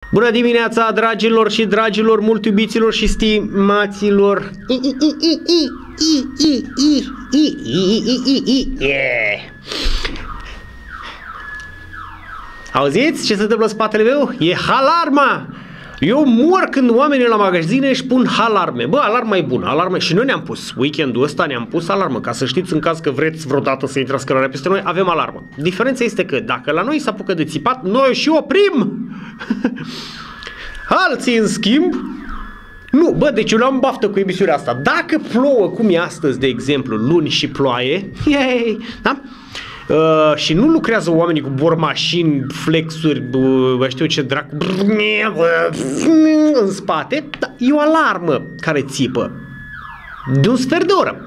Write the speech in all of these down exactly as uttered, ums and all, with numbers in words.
Bună dimineața, dragilor și dragilor, mult iubiților și stimaților. Auziți ce se întâmplă în spatele meu? E alarma! Eu mor când oamenii la magazine își pun alarme. Bă, alarma e bună, alarma. Și noi ne-am pus, weekendul ăsta ne-am pus alarmă, ca să știți, în caz că vreți vreodată să intrați cărarea peste noi, avem alarmă. Diferența este că dacă la noi se apucă de țipat, noi și oprim. Alții, în schimb, nu. Bă, deci eu l-am baftă cu emisiunea asta. Dacă plouă, cum e astăzi, de exemplu, luni și ploaie, yay, da? Uh, și nu lucrează oamenii cu bormașini, flexuri, bă, știu ce dracu, în spate, da, e o alarmă care țipă de un sfert de oră.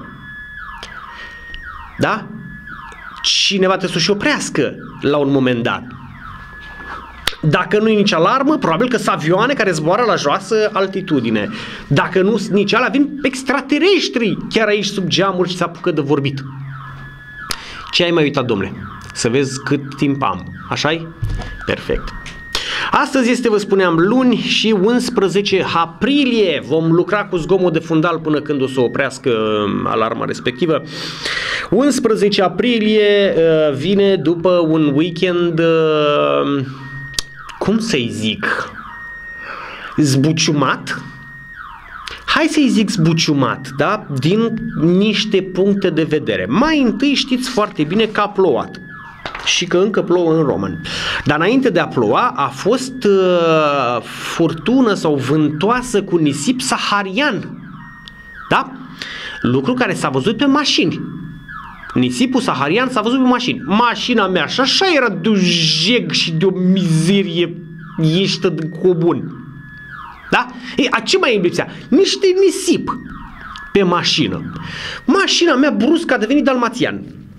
Da? Cineva trebuie să-și oprească la un moment dat. Dacă nu e nici alarmă, probabil că sunt avioane care zboară la joasă altitudine. Dacă nu sunt nici alea, vin extraterestri chiar aici sub geamuri și se apucă de vorbit. Ce ai mai uitat, domnule? Să vezi cât timp am. Așa-i? Perfect. Astăzi este, vă spuneam, luni și unsprezece aprilie. Vom lucra cu zgomot de fundal până când o să oprească alarma respectivă. unsprezece aprilie uh, vine după un weekend, uh, cum să-i zic, zbuciumat. Hai să-i zic zbuciumat, da? Din niște puncte de vedere. Mai întâi știți foarte bine că a plouat și că încă plouă în Român. Dar înainte de a ploua a fost uh, furtună sau vântoasă cu nisip saharian. Da? Lucru care s-a văzut pe mașini. Nisipul saharian s-a văzut pe mașini. Mașina mea și așa era de un jeg și de o mizerie ieșită de cobun. Da? Ei, a ce mai îmi lipsea? Niște nisip pe mașină. Mașina mea brusc a devenit dalmațian.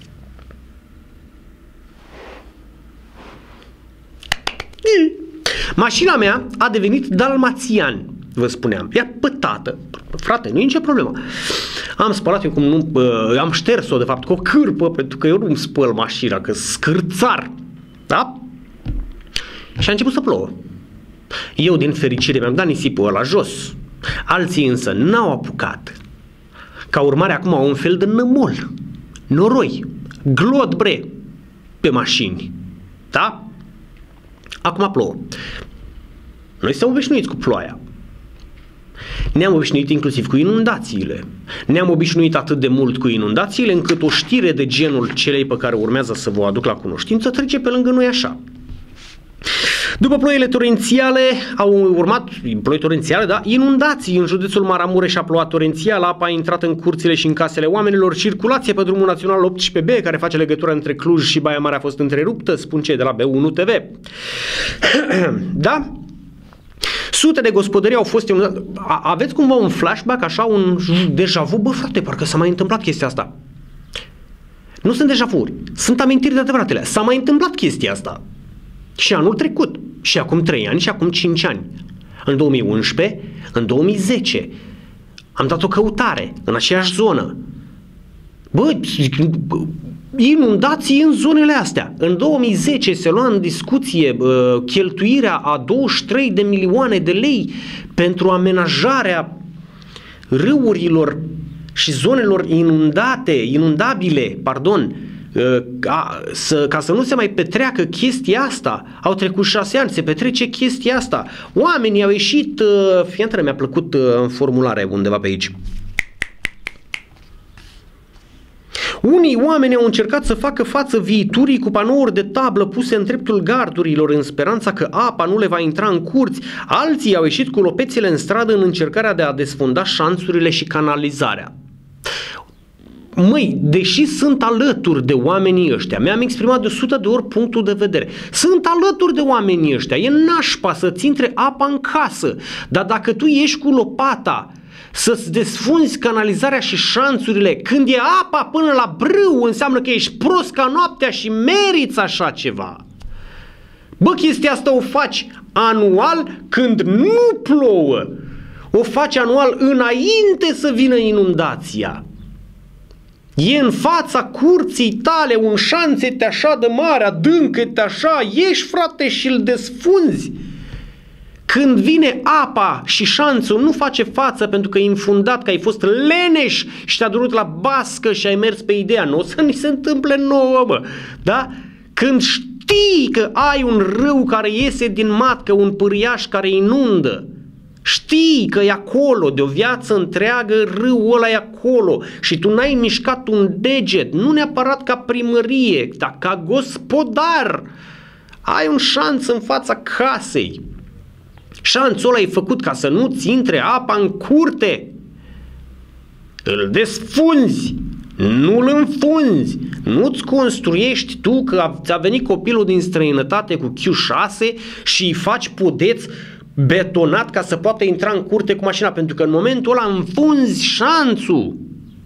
Mașina mea a devenit dalmațian, vă spuneam. Ea pătată. Frate, nu e nicio problemă. Am spălat eu cum nu... Uh, am șters-o, de fapt, cu o cârpă, pentru că eu nu-mi spăl mașina, că scârțar. Da? Și a început să plouă. Eu, din fericire, mi-am dat nisipul ăla jos. Alții însă n-au apucat. Ca urmare, acum au un fel de nămol, noroi, glod, bre, pe mașini. Da? Acum plouă. Noi suntem obișnuiți cu ploaia. Ne-am obișnuit inclusiv cu inundațiile. Ne-am obișnuit atât de mult cu inundațiile, încât o știre de genul celei pe care urmează să vă aduc la cunoștință trece pe lângă noi așa. După ploile torențiale au urmat, ploi torențiale, da, inundații în județul Maramureș. A plouat torențial, apa a intrat în curțile și în casele oamenilor, circulația pe drumul național optsprezece B, care face legătura între Cluj și Baia Mare, a fost întreruptă, spun cei de la B unu T V. Da? Sute de gospodării au fost inundate. Aveți cumva un flashback, așa, un deja vu? Bă, frate, parcă s-a mai întâmplat chestia asta. Nu sunt deja vu-uri, sunt amintiri de adevăratele. S-a mai întâmplat chestia asta. Și anul trecut, și acum trei ani, și acum cinci ani. În două mii unsprezece, în două mii zece. Am dat o căutare în aceeași zonă. Bă, inundații în zonele astea. În două mii zece se lua în discuție bă, cheltuirea a douăzeci și trei de milioane de lei pentru amenajarea râurilor și zonelor inundate, inundabile, pardon, Ca să, ca să nu se mai petreacă chestia asta. Au trecut șase ani, se petrece chestia asta. Oamenii au ieșit, fiantele mi-a plăcut în formulare undeva pe aici. Unii oameni au încercat să facă față viiturii cu panouri de tablă puse în dreptul gardurilor în speranța că apa nu le va intra în curți. Alții au ieșit cu lopețele în stradă în încercarea de a desfunda șanțurile și canalizarea. Măi, deși sunt alături de oamenii ăștia, mi-am exprimat de o sută de ori punctul de vedere, sunt alături de oamenii ăștia, e nașpa să-ți intre apa în casă, dar dacă tu ieși cu lopata să-ți desfunzi canalizarea și șanțurile, când e apa până la brâu, înseamnă că ești prost ca noaptea și meriți așa ceva. Bă, chestia asta o faci anual când nu plouă, o faci anual înainte să vină inundația. E în fața curții tale un șanțete așa de mare, adâncă-te așa, ieși, frate, și îl desfunzi. Când vine apa și șanțul nu face față pentru că e infundat, că ai fost leneș și te-a durut la bască și ai mers pe ideea, nu o să ni se întâmple nouă, mă. Da? Când știi că ai un râu care iese din matcă, un pâriaș care inundă, știi că e acolo, de o viață întreagă râul ăla e acolo și tu n-ai mișcat un deget, nu neapărat ca primărie, dar ca gospodar. Ai un șanț în fața casei. Șanțul ăla e făcut ca să nu-ți intre apa în curte. Îl desfunzi, nu-l înfunzi, nu-ți construiești tu că ți-a venit copilul din străinătate cu Q șase și îi faci podeț betonat ca să poată intra în curte cu mașina, pentru că în momentul ăla înfunzi șanțul.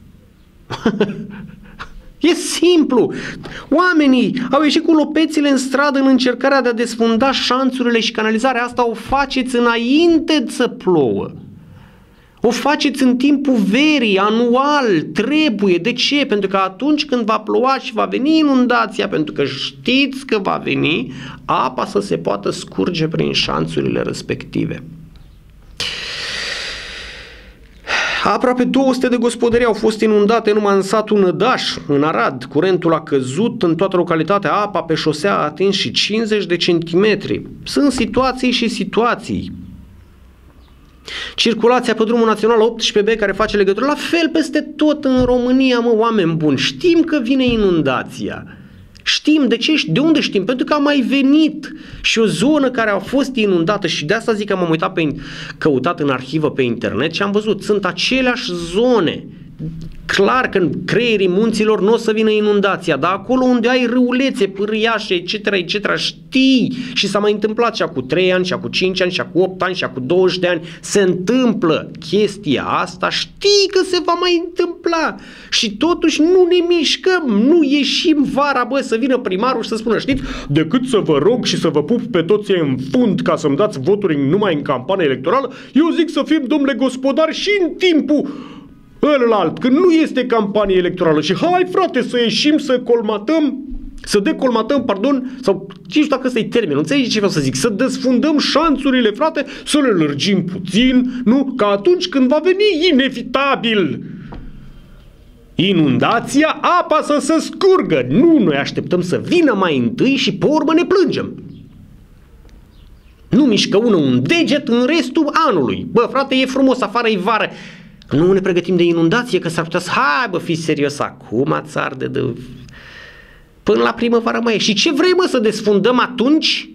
E simplu. Oamenii au ieșit cu lopețile în stradă în încercarea de a desfunda șanțurile și canalizarea asta o faceți înainte să plouă. O faceți în timpul verii, anual, trebuie. De ce? Pentru că atunci când va ploua și va veni inundația, pentru că știți că va veni, apa să se poată scurge prin șanțurile respective. Aproape două sute de gospodării au fost inundate numai în satul Nădaș, în Arad. Curentul a căzut în toată localitatea, apa pe șosea a atins și cincizeci de centimetri. Sunt situații și situații. Circulația pe drumul național optsprezece B care face legătură, la fel peste tot în România, mă, oameni buni. Știm că vine inundația. Știm de ce? De unde știm? Pentru că a mai venit și o zonă care a fost inundată și de asta zic că m-am uitat pe, căutat în arhivă pe internet și am văzut, sunt aceleași zone. Clar că în creierii munților nu o să vină inundația, dar acolo unde ai râulețe, pârâiașe, et cetera, et cetera, știi, și s-a mai întâmplat și cu trei ani, și cu cinci ani, și cu opt ani, și cu douăzeci de ani, se întâmplă chestia asta, știi că se va mai întâmpla și totuși nu ne mișcăm, nu ieșim vara, bă, să vină primarul și să spună, știți, decât să vă rog și să vă pup pe toți în fund ca să-mi dați voturi numai în campanie electorală, eu zic să fim, domnule gospodar, și în timpul ălalt, când nu este campanie electorală și hai, frate, să ieșim să colmatăm, să decolmatăm, pardon, sau ce știu dacă ăsta e termenul, înțelegi ce vreau să zic, să desfundăm șanțurile, frate, să le lărgim puțin, nu? Ca atunci când va veni inevitabil inundația, apa să se scurgă. Nu, noi așteptăm să vină mai întâi și pe urmă ne plângem. Nu mișcă unul un deget în restul anului. Bă, frate, e frumos, afară e vară. Nu ne pregătim de inundație, că s-ar putea să... Hai, bă, fii serios, acum ți arde de... Până la primăvară mai e. Și ce vrei, mă, să desfundăm atunci?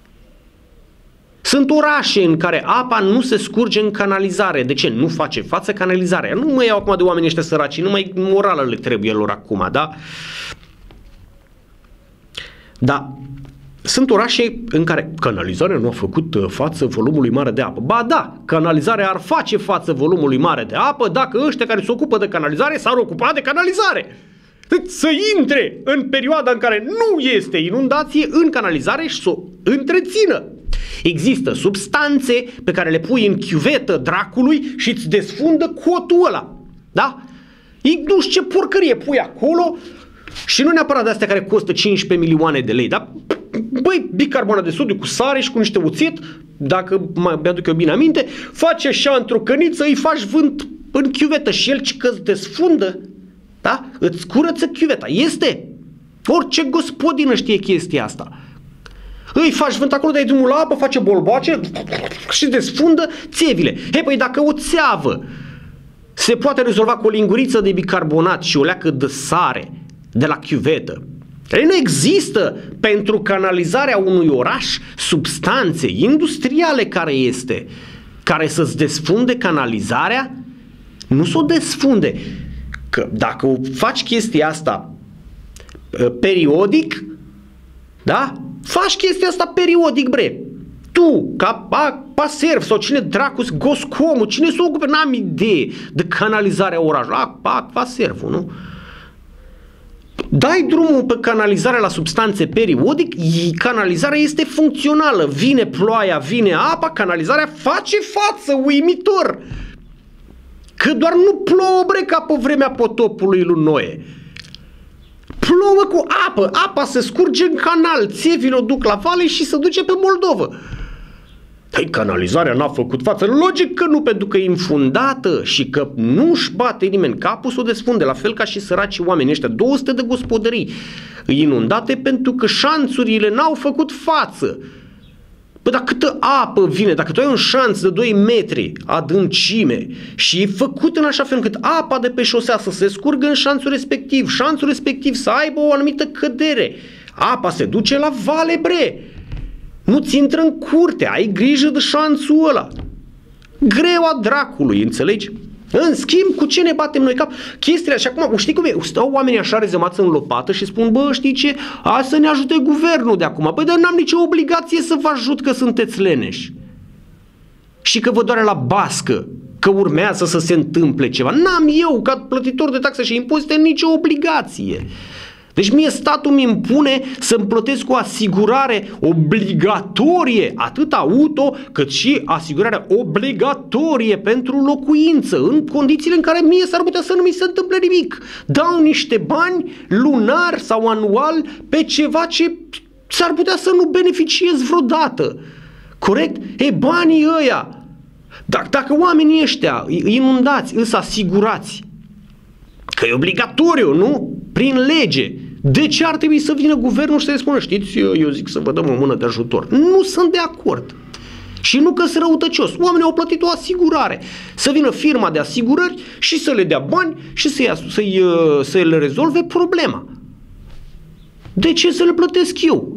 Sunt orașe în care apa nu se scurge în canalizare. De ce? Nu face față canalizarea. Nu mă iau acum de oamenii ăștia săraci, numai morală le trebuie lor acum, da? Da. Sunt orașe în care canalizarea nu a făcut față volumului mare de apă. Ba da, canalizarea ar face față volumului mare de apă dacă ăștia care se ocupă de canalizare s-ar ocupa de canalizare. Deci să intre în perioada în care nu este inundație în canalizare și să o întrețină. Există substanțe pe care le pui în chiuvetă dracului și îți desfundă cotul ăla. Da? Nu știu ce porcărie pui acolo și nu neapărat de astea care costă cincisprezece milioane de lei, dar băi, bicarbonat de sodiu cu sare și cu niște oțet, dacă mi-aduc eu bine aminte, faci așa într-o căniță, îi faci vânt în chiuvetă și el că îți desfundă, da? Îți curăță chiuveta. Este. Orice gospodină știe chestia asta. Îi faci vânt acolo, dai drumul la apă, face bolboace și desfundă țevile. Hei, păi dacă o țeavă se poate rezolva cu o linguriță de bicarbonat și o leacă de sare de la chiuvetă, nu există pentru canalizarea unui oraș substanțe industriale care este, care să-ți desfunde canalizarea, nu s-o desfunde. Că dacă o faci chestia asta periodic, da? Faci chestia asta periodic, bre. Tu, ca paserv sau cine dracu, goscomul, cine se ocupe, n-am idee de canalizarea orașului. A, paservul, nu? Dai drumul pe canalizarea la substanțe periodic, canalizarea este funcțională. Vine ploaia, vine apa, canalizarea face față, uimitor. Că doar nu plouă, bre, ca pe vremea potopului lui Noe. Plouă cu apă, apa se scurge în canal, țevile o duc la vale și se duce pe Moldovă. Păi, canalizarea n-a făcut față. Logic că nu, pentru că e infundată și că nu-și bate nimeni capul să o desfunde, la fel ca și săracii oameni ăștia. două sute de gospodării inundate pentru că șanțurile n-au făcut față. Bă, dar câtă apă vine, dacă tu ai un șanț de doi metri adâncime și e făcut în așa fel încât apa de pe șosea să se scurgă în șanțul respectiv, șanțul respectiv să aibă o anumită cădere, apa se duce la vale, bre. Nu-ți intră în curte, ai grijă de șanțul ăla. Greu a dracului, înțelegi? În schimb, cu ce ne batem noi cap? Chestiile așa, acum, știi cum e? Stau oamenii așa rezemați în lopată și spun, bă, știi ce? Hai să ne ajute guvernul de acum. Băi, dar n-am nicio obligație să vă ajut că sunteți leneși. Și că vă doare la bască, că urmează să se întâmple ceva. N-am eu, ca plătitor de taxe și impozite, nicio obligație. Deci mie statul mi impune să-mi plătesc o asigurare obligatorie, atât auto cât și asigurarea obligatorie pentru locuință, în condițiile în care mie s-ar putea să nu mi se întâmple nimic. Dau niște bani lunar sau anual pe ceva ce s-ar putea să nu beneficiez vreodată. Corect? E, banii ăia, dacă, dacă oamenii ăștia inundați, îs asigurați, că e obligatoriu, nu? Prin lege. De ce ar trebui să vină guvernul și să le spună, știți, eu, eu zic să vă dăm o mână de ajutor? Nu sunt de acord. Și nu că sunt răutăcios. Oamenii au plătit o asigurare. Să vină firma de asigurări și să le dea bani și să-i, să-i, să le rezolve problema. De ce să le plătesc eu?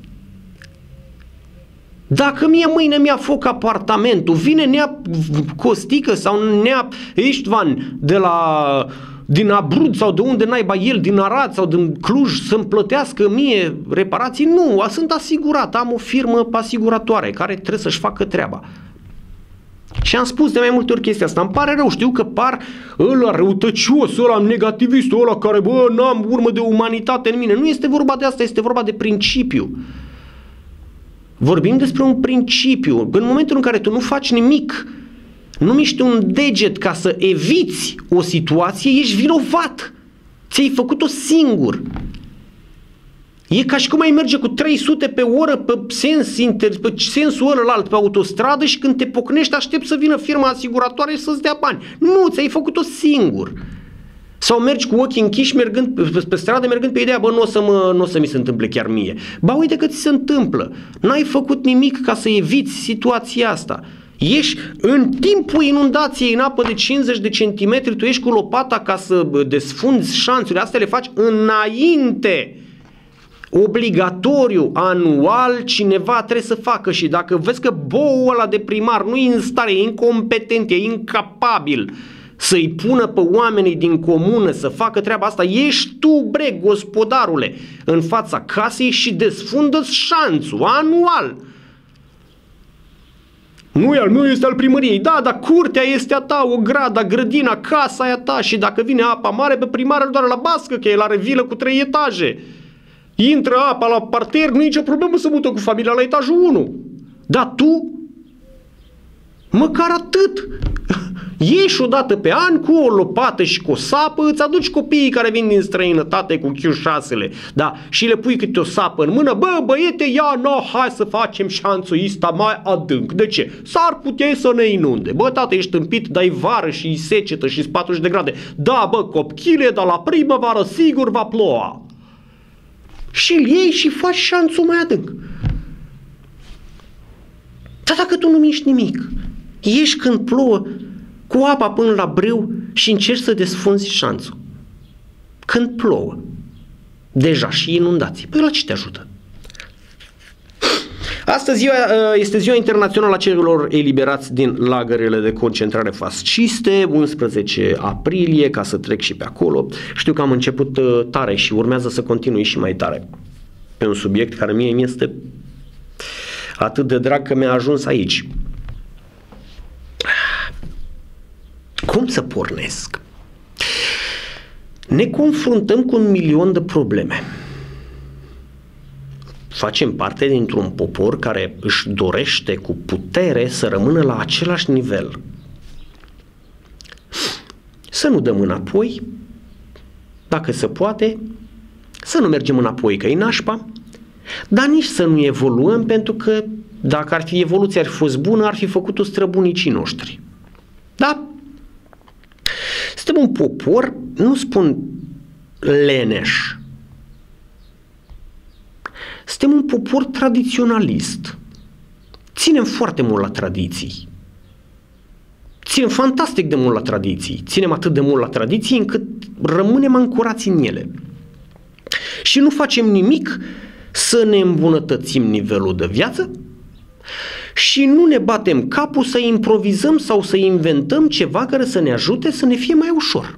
Dacă mie mâine mi-a foc apartamentul, vine Nea Costică sau Nea Istvan de la... din Abrud sau de unde naiba el, din Arad sau din Cluj să-mi plătească mie reparații, nu, sunt asigurat, am o firmă asiguratoare care trebuie să-și facă treaba. Și am spus de mai multe ori chestia asta, îmi pare rău, știu că par ăla răutăcios, ăla negativistul, ăla care, bă, n-am urmă de umanitate în mine, nu este vorba de asta, este vorba de principiu. Vorbim despre un principiu, în momentul în care tu nu faci nimic, nu miști un deget ca să eviți o situație, ești vinovat. Ți-ai făcut-o singur. E ca și cum ai merge cu trei sute pe oră pe, sens inter, pe sensul ălălalt pe autostradă și când te pocnești aștepți să vină firma asiguratoare și să-ți dea bani. Nu, ți-ai făcut-o singur. Sau mergi cu ochii închiși mergând pe, pe stradă, mergând pe ideea, bă, nu o să, mă, n-o să mi se întâmple chiar mie. Ba, uite că ți se întâmplă. N-ai făcut nimic ca să eviți situația asta. Ești în timpul inundației în apă de cincizeci de centimetri, tu ești cu lopata ca să desfunzi șanțurile, astea le faci înainte. Obligatoriu, anual, cineva trebuie să facă și dacă vezi că boul ăla de primar nu e în stare, e incompetent, e incapabil să-i pună pe oamenii din comună să facă treaba asta, ești tu, bre, gospodarule, în fața casei și desfundă-ți șanțul, anual. Nu, el nu este al primăriei, da, dar curtea este a ta, o grada, grădina, casa e a ta și dacă vine apa mare pe primar îl doare la bască, că el are vilă cu trei etaje. Intră apa la parter, nu e nicio problemă să mută cu familia la etajul unu. Dar tu, măcar atât, ieși o dată pe an cu o lopată și cu o sapă, îți aduci copiii care vin din străinătate cu Q șase-le, da, și le pui câte o sapă în mână, bă, băiete, ia, no, hai să facem șanțul ăsta mai adânc. De ce? S-ar putea să ne inunde. Bă, tată, ești tâmpit, dai vară și i secetă și patruzeci de grade. Da, bă, copchile, dar la primăvară sigur va ploua. Și îl iei și faci șanțul mai adânc. Dar dacă tu nu miști nimic, ieși când plouă cu apa până la brâu și încerci să desfunzi șanțul. Când plouă, deja și inundații, păi la ce te ajută? Astăzi este ziua internațională a celor eliberați din lagărele de concentrare fasciste, unsprezece aprilie, ca să trec și pe acolo. Știu că am început tare și urmează să continui și mai tare pe un subiect care mie mi este atât de drag că mi-a ajuns aici. Cum să pornesc? Ne confruntăm cu un milion de probleme. Facem parte dintr-un popor care își dorește cu putere să rămână la același nivel. Să nu dăm înapoi, dacă se poate, să nu mergem înapoi că e nașpa, dar nici să nu evoluăm pentru că dacă ar fi evoluția ar fi fost bună, ar fi făcut-o străbunicii noștri. Da? Suntem un popor, nu spun leneș, suntem un popor tradiționalist. Ținem foarte mult la tradiții. Ținem fantastic de mult la tradiții. Ținem atât de mult la tradiții încât rămânem ancorați în ele. Și nu facem nimic să ne îmbunătățim nivelul de viață și nu ne batem capul să improvizăm sau să inventăm ceva care să ne ajute să ne fie mai ușor.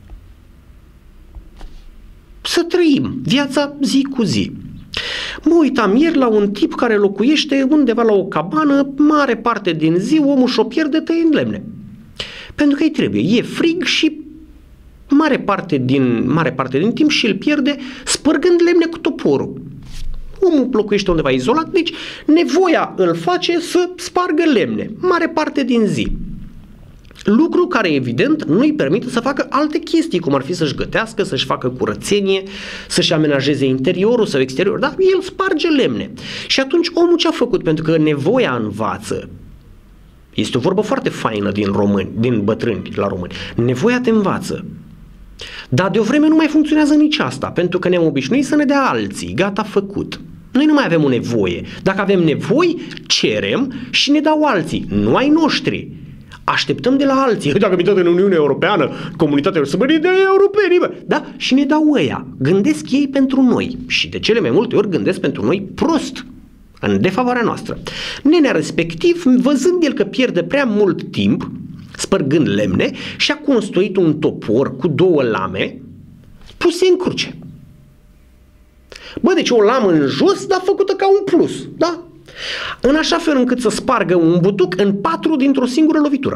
Să trăim viața zi cu zi. Mă uitam ieri la un tip care locuiește undeva la o cabană, mare parte din zi omul și-o pierde tăind lemne. Pentru că îi trebuie, e frig și mare parte din, mare parte din timp și îl pierde spărgând lemne cu toporul. Omul locuiește undeva izolat, deci nevoia îl face să spargă lemne, mare parte din zi. Lucru care evident nu îi permite să facă alte chestii, cum ar fi să-și gătească, să-și facă curățenie, să-și amenajeze interiorul sau exteriorul, dar el sparge lemne. Și atunci omul ce a făcut? Pentru că nevoia învață. Este o vorbă foarte faină din români, din bătrâni la români. Nevoia te învață. Dar de o vreme nu mai funcționează nici asta, pentru că ne-am obișnuit să ne dea alții, gata, făcut. Noi nu mai avem o nevoie. Dacă avem nevoi, cerem și ne dau alții, nu ai noștri. Așteptăm de la alții. Dacă mi în Uniunea Europeană, comunitatea să mări de europeni, bă. Da? Și ne dau ăia. Gândesc ei pentru noi. Și de cele mai multe ori gândesc pentru noi prost, în defavoarea noastră. Nenea respectiv, văzând el că pierde prea mult timp spărgând lemne, și-a construit un topor cu două lame puse în cruce. Bă, deci o lamă în jos, dar făcută ca un plus, da? În așa fel încât să spargă un butuc în patru dintr-o singură lovitură.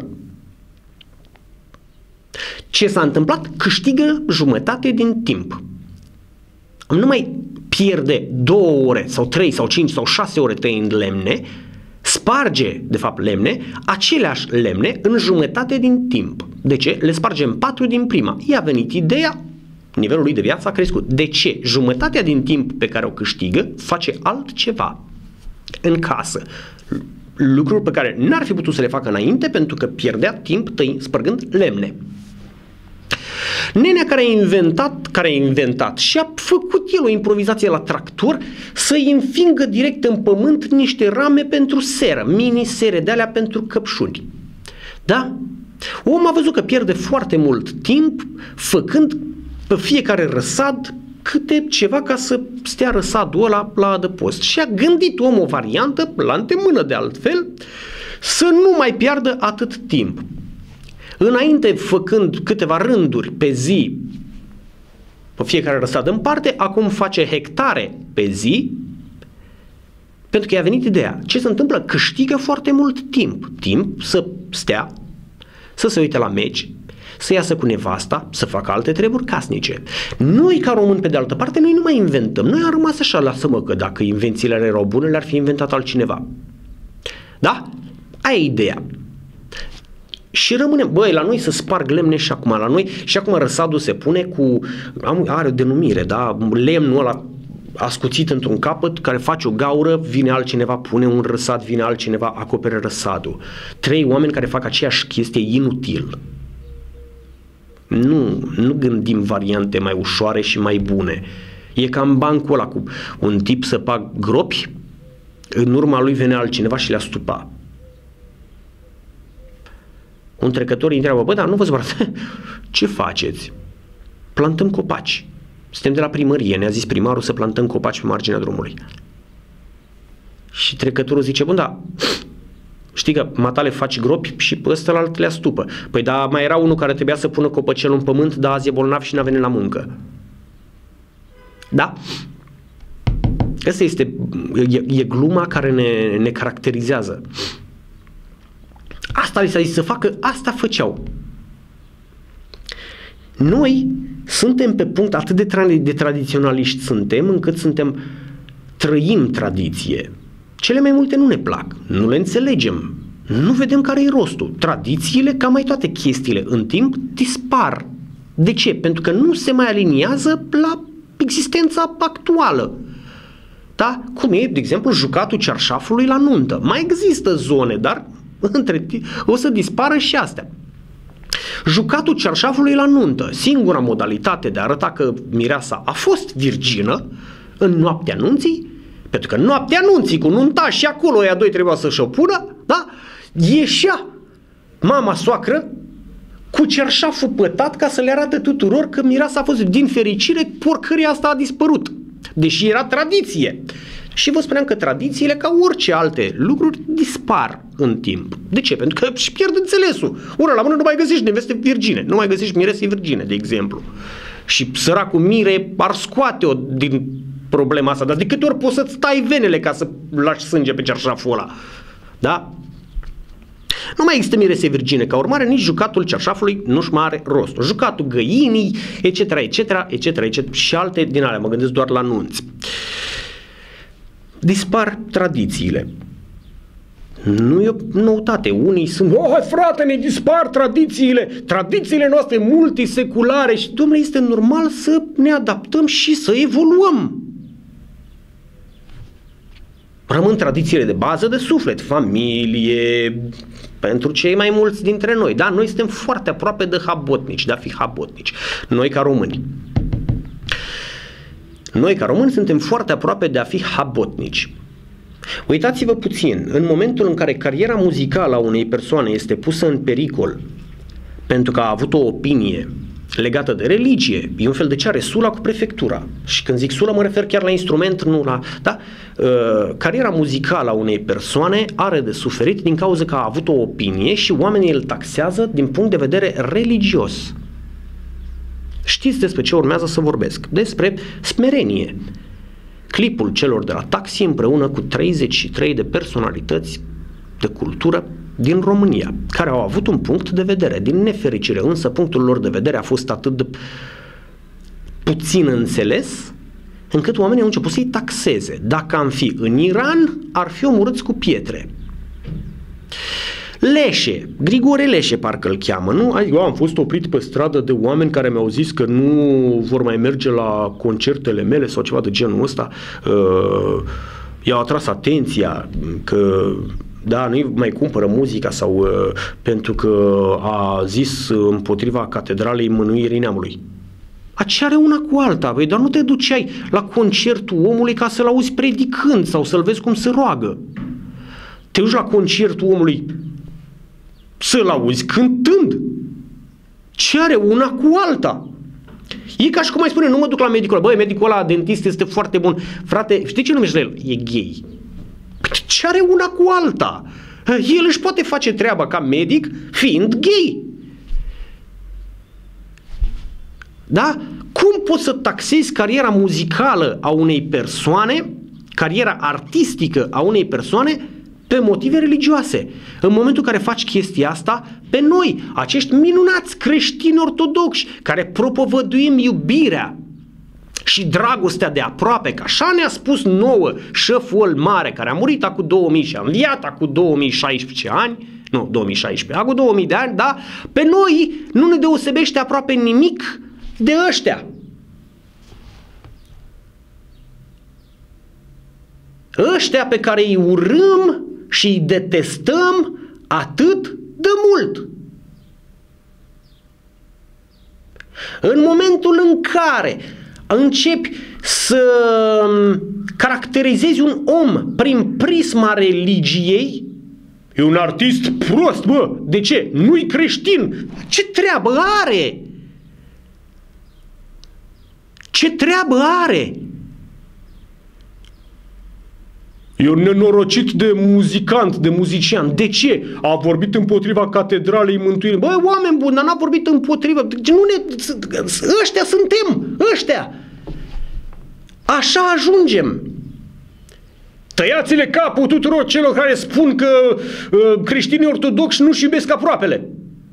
Ce s-a întâmplat? Câștigă jumătate din timp. Nu mai pierde două ore sau trei sau cinci sau șase ore tăind lemne, sparge, de fapt, lemne, aceleași lemne în jumătate din timp. De ce? Le sparge în patru din prima. I-a venit ideea, nivelul lui de viață a crescut. De ce? Jumătatea din timp pe care o câștigă face altceva în casă. Lucruri pe care n-ar fi putut să le facă înainte pentru că pierdea timp tăi, spărgând lemne. Nenea care a inventat, care a inventat și a făcut el o improvizație la tractor să-i înfingă direct în pământ niște rame pentru seră, mini-sere de alea pentru căpșuni. Da? Omul a văzut că pierde foarte mult timp făcând pe fiecare răsad câte ceva ca să stea răsadul ăla la adăpost. Și a gândit omul o variantă, la întemână de altfel, să nu mai piardă atât timp. Înainte, făcând câteva rânduri pe zi, pe fiecare răsadă în parte, acum face hectare pe zi, pentru că i-a venit ideea. Ce se întâmplă? Câștigă foarte mult timp. Timp să stea, să se uite la meci, să iasă cu nevasta, să facă alte treburi casnice. Noi, ca români, pe de altă parte, noi nu mai inventăm. Noi am rămas așa, lasă-mă că dacă invențiile erau bune, le-ar fi inventat altcineva. Da? Aia e ideea. Și rămânem, băi, la noi să sparg lemne și acum, la noi, și acum răsadul se pune cu, are o denumire, da, lemnul ăla ascuțit într-un capăt, care face o gaură, vine altcineva, pune un răsad, vine altcineva, acopere răsadul. Trei oameni care fac aceeași chestie inutil. Nu, nu gândim variante mai ușoare și mai bune. E ca în bancul ăla cu un tip săpa gropi, în urma lui venea altcineva și le-a stupa. Un trecător îi întreabă, bă, dar nu vă zbărați, ce faceți? Plantăm copaci. Suntem de la primărie, ne-a zis primarul să plantăm copaci pe marginea drumului. Și trecătorul zice, bun, da, știi că matale faci gropi și pe ăsta la alt le astupă. Păi da, mai era unul care trebuia să pună copăcelul în pământ, dar azi e bolnav și n-a venit la muncă. Da? Asta este, e, e gluma care ne, ne caracterizează. Asta li s-a zis să facă, asta făceau. Noi suntem pe punct atât de, tra- de tradiționaliști suntem, încât suntem, trăim tradiție. Cele mai multe nu ne plac, nu le înțelegem, nu vedem care e rostul. Tradițiile, ca mai toate chestiile, în timp dispar. De ce? Pentru că nu se mai aliniază la existența actuală. Da? Cum e, de exemplu, jucatul cearșafului la nuntă. Mai există zone, dar între timp o să dispară și astea. Jucatul cearșafului la nuntă. Singura modalitate de a arăta că mireasa a fost virgină în noaptea nunții, pentru că noaptea nunții cu nunta și acolo ea doi trebuia să-și o pună, da? Ieșea mama soacră cu cerșaful pătat ca să le arate tuturor că mireasa a fost. Din fericire, porcăria asta a dispărut. Deși era tradiție. Și vă spuneam că tradițiile, ca orice alte lucruri, dispar în timp. De ce? Pentru că își pierd înțelesul. Una la mână nu mai găsești neveste virgine, nu mai găsești mirese virgine, de exemplu. Și săracul mire ar scoate-o din problema asta. Dar de câte ori poți să-ți tai venele ca să lași sânge pe cerșaful ăla? Da? Nu mai există mirese virgine, ca urmare nici jucatul cerșafului nu-și mai are rost. Jucatul găinii, etc, etc, etc, etc și alte din alea, mă gândesc doar la nunți. Dispar tradițiile. Nu e o noutate. Unii sunt, oh, hai frate, ne dispar tradițiile, tradițiile noastre multiseculare și, domnule, este normal să ne adaptăm și să evoluăm. Rămân tradițiile de bază de suflet, familie, pentru cei mai mulți dintre noi. Da, noi suntem foarte aproape de habotnici, de a fi habotnici. Noi ca români. Noi ca români suntem foarte aproape de a fi habotnici. Uitați-vă puțin, în momentul în care cariera muzicală a unei persoane este pusă în pericol pentru că a avut o opinie legată de religie, e un fel de ceare sula cu prefectura. Și când zic sulă mă refer chiar la instrument, nu la... Da? Uh, cariera muzicală a unei persoane are de suferit din cauza că a avut o opinie și oamenii îl taxează din punct de vedere religios. Știți despre ce urmează să vorbesc? Despre Smerenie. Clipul celor de la Taxi împreună cu treizeci și trei de personalități de cultură din România, care au avut un punct de vedere. Din nefericire, însă, punctul lor de vedere a fost atât de puțin înțeles, încât oamenii au început să-i taxeze. Dacă am fi în Iran, ar fi omorâți cu pietre. Leșe, Grigore Leșe parcă îl cheamă, nu? Eu am fost oprit pe stradă de oameni care mi-au zis că nu vor mai merge la concertele mele sau ceva de genul ăsta. Uh, i-au atras atenția că da, nu mai cumpără muzica sau uh, pentru că a zis împotriva Catedralei Mânuirii Neamului. A ce are una cu alta? Băi, dar nu te duceai la concertul omului ca să-l auzi predicând sau să-l vezi cum se roagă. Te duci la concertul omului să-l auzi cântând. Ce are una cu alta? E ca și cum mai spune, nu mă duc la medicul ăla. Băi, medicul ăla, dentist, este foarte bun. Frate, știi ce numește la el? E gay. Ce are una cu alta? El își poate face treaba ca medic fiind gay. Da? Cum poți să taxezi cariera muzicală a unei persoane, cariera artistică a unei persoane pe motive religioase? În momentul în care faci chestia asta, pe noi, acești minunați creștini ortodoxi care propovăduim iubirea și dragostea de aproape, că așa ne-a spus nouă șeful mare care a murit acum două mii și a înviat acum două mii șaisprezece ani, nu, două mii șaisprezece, acum două mii de ani, da? Pe noi nu ne deosebește aproape nimic de ăștia. Ăștia pe care îi urâm și îi detestăm atât de mult. În momentul în care începi să caracterizezi un om prin prisma religiei, e un artist prost, bă, de ce? Nu-i creștin. Ce treabă are? Ce treabă are? E un nenorocit de muzicant, de muzician. De ce? A vorbit împotriva Catedralei Mântuirii. Băi, oameni buni, dar n-a vorbit împotriva. Deci nu ne... Ăștia suntem, ăștia. Așa ajungem. Tăiați-le capul tuturor celor care spun că uh, creștinii ortodoxi nu-și iubesc aproapele.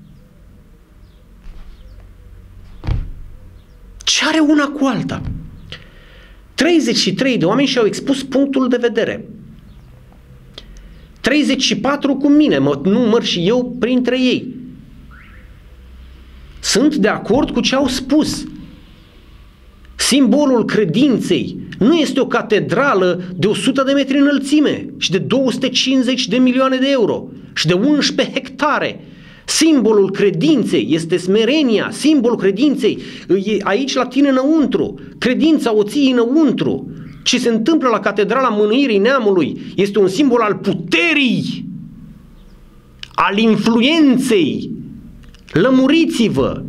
Ce are una cu alta? treizeci și trei de oameni și-au expus punctul de vedere. treizeci și patru cu mine, mă număr și eu printre ei. Sunt de acord cu ce au spus. Simbolul credinței nu este o catedrală de o sută de metri înălțime și de două sute cincizeci de milioane de euro și de unsprezece hectare. Simbolul credinței este smerenia, simbolul credinței e aici la tine înăuntru, credința o ții înăuntru. Ce se întâmplă la Catedrala Mântuirii Neamului este un simbol al puterii, al influenței. Lămuriți-vă!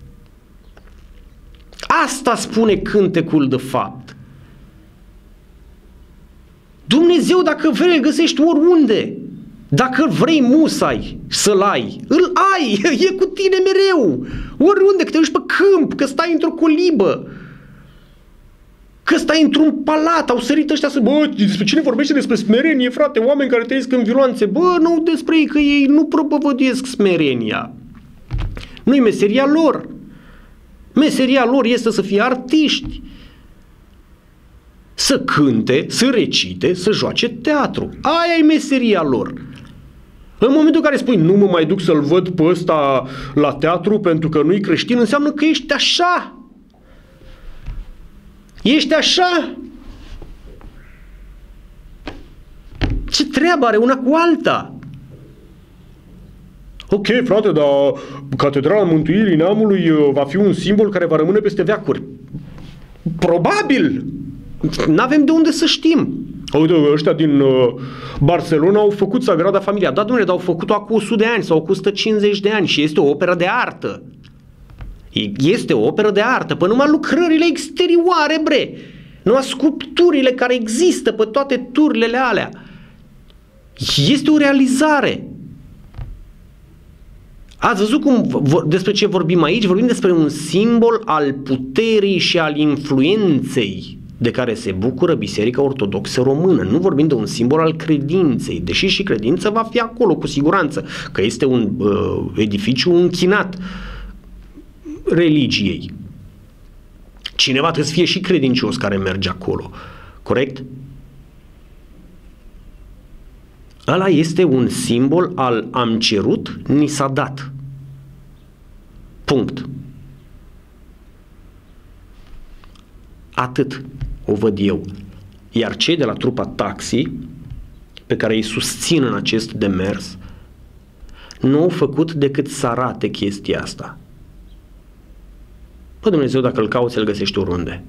Asta spune cântecul de fapt. Dumnezeu, dacă vrei, îl găsești oriunde. Dacă îl vrei musai să-l ai, îl ai, e cu tine mereu. Oriunde, că te duci pe câmp, că stai într-o colibă, că stai într-un palat, au sărit ăștia să... Bă, despre cine vorbește despre smerenie, frate? Oameni care trăiesc în violonțe. Bă, nu despre ei, că ei nu propovăduiesc smerenia. Nu-i meseria lor. Meseria lor este să fie artiști. Să cânte, să recite, să joace teatru. Aia e meseria lor. În momentul în care spui, nu mă mai duc să-l văd pe ăsta la teatru pentru că nu-i creștin, înseamnă că ești așa. Ești așa. Ce treabă are una cu alta? Ok, frate, dar Catedrala Mântuirii Neamului va fi un simbol care va rămâne peste veacuri. Probabil. N-avem de unde să știm. Uite, ăștia din uh, Barcelona au făcut Sagrada Familia. Da, domnule, dar au făcut-o acum o sută de ani sau cu o sută cincizeci de ani și este o operă de artă. Este o operă de artă, până numai lucrările exterioare, bre. Numai sculpturile care există pe toate tururile alea. Este o realizare. Ați văzut cum, despre ce vorbim aici? Vorbim despre un simbol al puterii și al influenței de care se bucură Biserica Ortodoxă Română. Nu vorbim de un simbol al credinței, deși și credința va fi acolo cu siguranță, că este un uh, edificiu închinat religiei. Cineva trebuie să fie și credincios care merge acolo. Corect? Ăla este un simbol al am cerut, ni s-a dat. Punct. Atât o văd eu. Iar cei de la trupa Taxi, pe care îi susțin în acest demers, nu au făcut decât să arate chestia asta. Păi Dumnezeu, dacă îl cauți, îl găsești oriunde.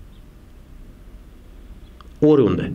Oriunde.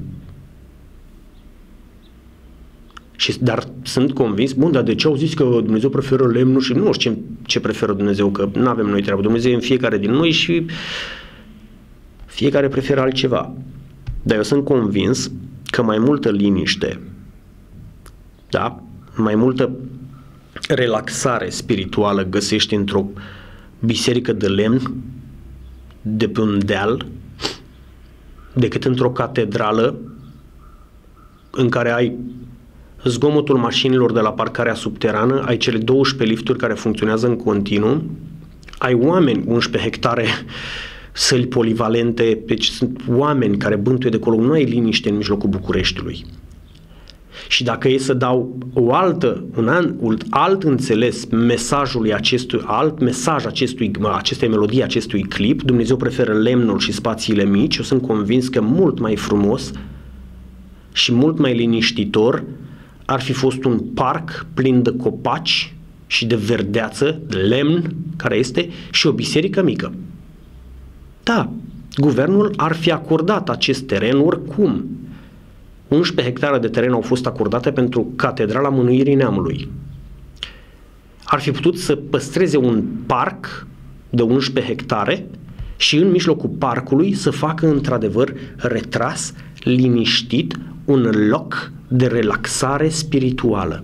Și, dar sunt convins, bun, dar de ce au zis că Dumnezeu preferă lemnul și nu știu ce, ce preferă Dumnezeu, că nu avem noi treabă. Dumnezeu e în fiecare din noi și fiecare preferă altceva. Dar eu sunt convins că mai multă liniște, da, mai multă relaxare spirituală găsești într-o biserică de lemn, de pe un deal, decât într-o catedrală în care ai zgomotul mașinilor de la parcarea subterană, ai cele douăsprezece lifturi care funcționează în continuu, ai oameni, unsprezece hectare, săli polivalente, deci sunt oameni care bântuie de acolo, nu ai liniște în mijlocul Bucureștiului. Și dacă e să dau o altă, un alt, alt înțeles mesajului acestui, alt mesaj acestui, acestei melodii, acestui clip, Dumnezeu preferă lemnul și spațiile mici, eu sunt convins că mult mai frumos și mult mai liniștitor ar fi fost un parc plin de copaci și de verdeață, de lemn, care este, și o biserică mică. Da, guvernul ar fi acordat acest teren oricum. unsprezece hectare de teren au fost acordate pentru Catedrala Mântuirii Neamului. Ar fi putut să păstreze un parc de unsprezece hectare și în mijlocul parcului să facă într-adevăr retras, liniștit, un loc de relaxare spirituală.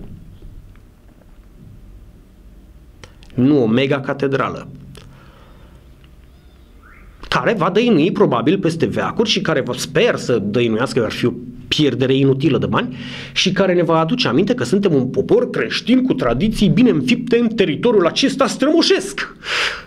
Nu o mega catedrală, care va dăinui probabil peste veacuri și care va, sper să dăinuiască, ar fi o pierdere inutilă de bani și care ne va aduce aminte că suntem un popor creștin cu tradiții bine înfipte în teritoriul acesta strămoșesc.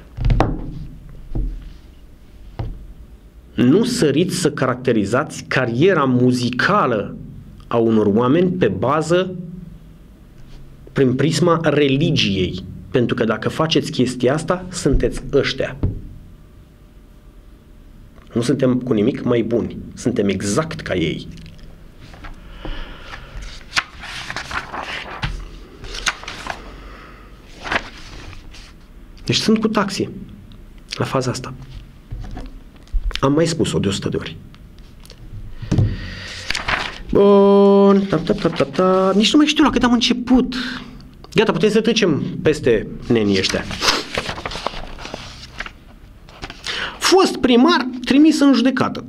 Nu săriți să caracterizați cariera muzicală a unor oameni pe bază, prin prisma religiei. Pentru că dacă faceți chestia asta, sunteți ăștia. Nu suntem cu nimic mai buni. Suntem exact ca ei. Deci sunt cu taxi la faza asta. Am mai spus-o de o sută de ori. Bun. Ta, ta, ta, ta, ta. Nici nu mai știu la cât am început. Gata, putem să trecem peste nenii ăștia. Fost primar trimis în judecată.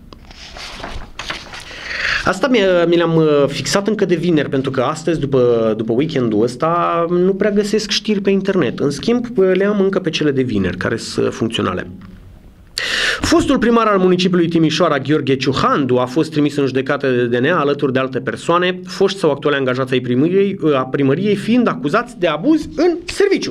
Asta mi le-am fixat încă de vineri, pentru că astăzi, după, după weekendul ăsta, nu prea găsesc știri pe internet. În schimb, le am încă pe cele de vineri, care sunt funcționale. Fostul primar al municipiului Timișoara, Gheorghe Ciuhandu, a fost trimis în judecată de D N A alături de alte persoane, foști sau actuale angajați ai primăriei, a primăriei, fiind acuzați de abuz în serviciu.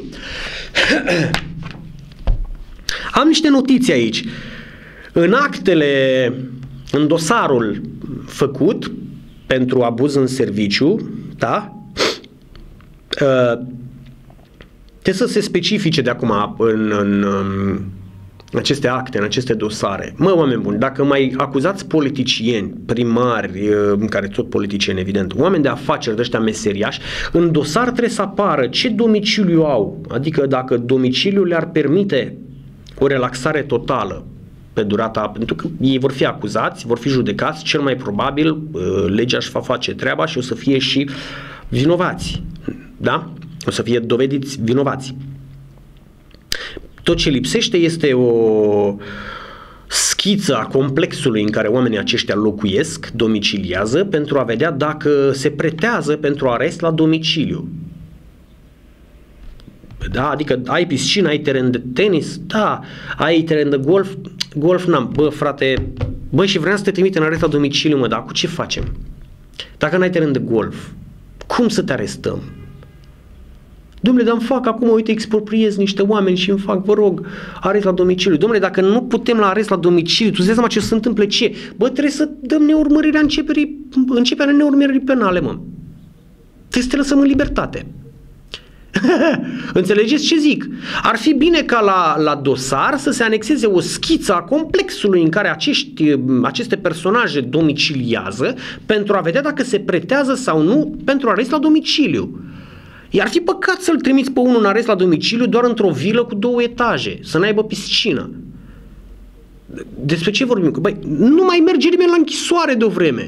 Am niște notiții aici. În actele, în dosarul făcut pentru abuz în serviciu, da? Uh, trebuie să se specifice de acum în, în, în aceste acte, în aceste dosare. Mă, oameni buni, dacă mai acuzați politicieni, primari, în care tot politicieni, evident, oameni de afaceri, de ăștia meseriași, în dosar trebuie să apară ce domiciliu au, adică dacă domiciliul le-ar permite o relaxare totală pe durata, pentru că ei vor fi acuzați, vor fi judecați, cel mai probabil legea își va face treaba și o să fie și vinovați, da? O să fie dovediți vinovați. Tot ce lipsește este o schiță a complexului în care oamenii aceștia locuiesc, domiciliază, pentru a vedea dacă se pretează pentru arest la domiciliu. Da, adică ai piscină, ai teren de tenis, da, ai teren de golf, golf n-am, bă, frate, bă, și vreau să te trimite în arest la domiciliu, mă, dar cu ce facem? Dacă n-ai teren de golf, cum să te arestăm? Dom'le, dar îmi fac acum, uite, expropriez niște oameni și îmi fac, vă rog, arest la domiciliu. Dom'le, dacă nu putem la arest la domiciliu, tu îți dai seama ce se întâmplă, ce? Bă, trebuie să dăm neurmărirea începerii, începerea neurmăririi penale, mă. Trebuie să te lăsăm în libertate. Înțelegeți ce zic? Ar fi bine ca la, la dosar să se anexeze o schiță a complexului în care acești, aceste personaje domiciliază pentru a vedea dacă se pretează sau nu pentru arest la domiciliu. I-ar fi păcat să-l trimiți pe unul în arest la domiciliu doar într-o vilă cu două etaje, să n-aibă piscină. Despre ce vorbim? Băi, nu mai merge nimeni la închisoare de o vreme.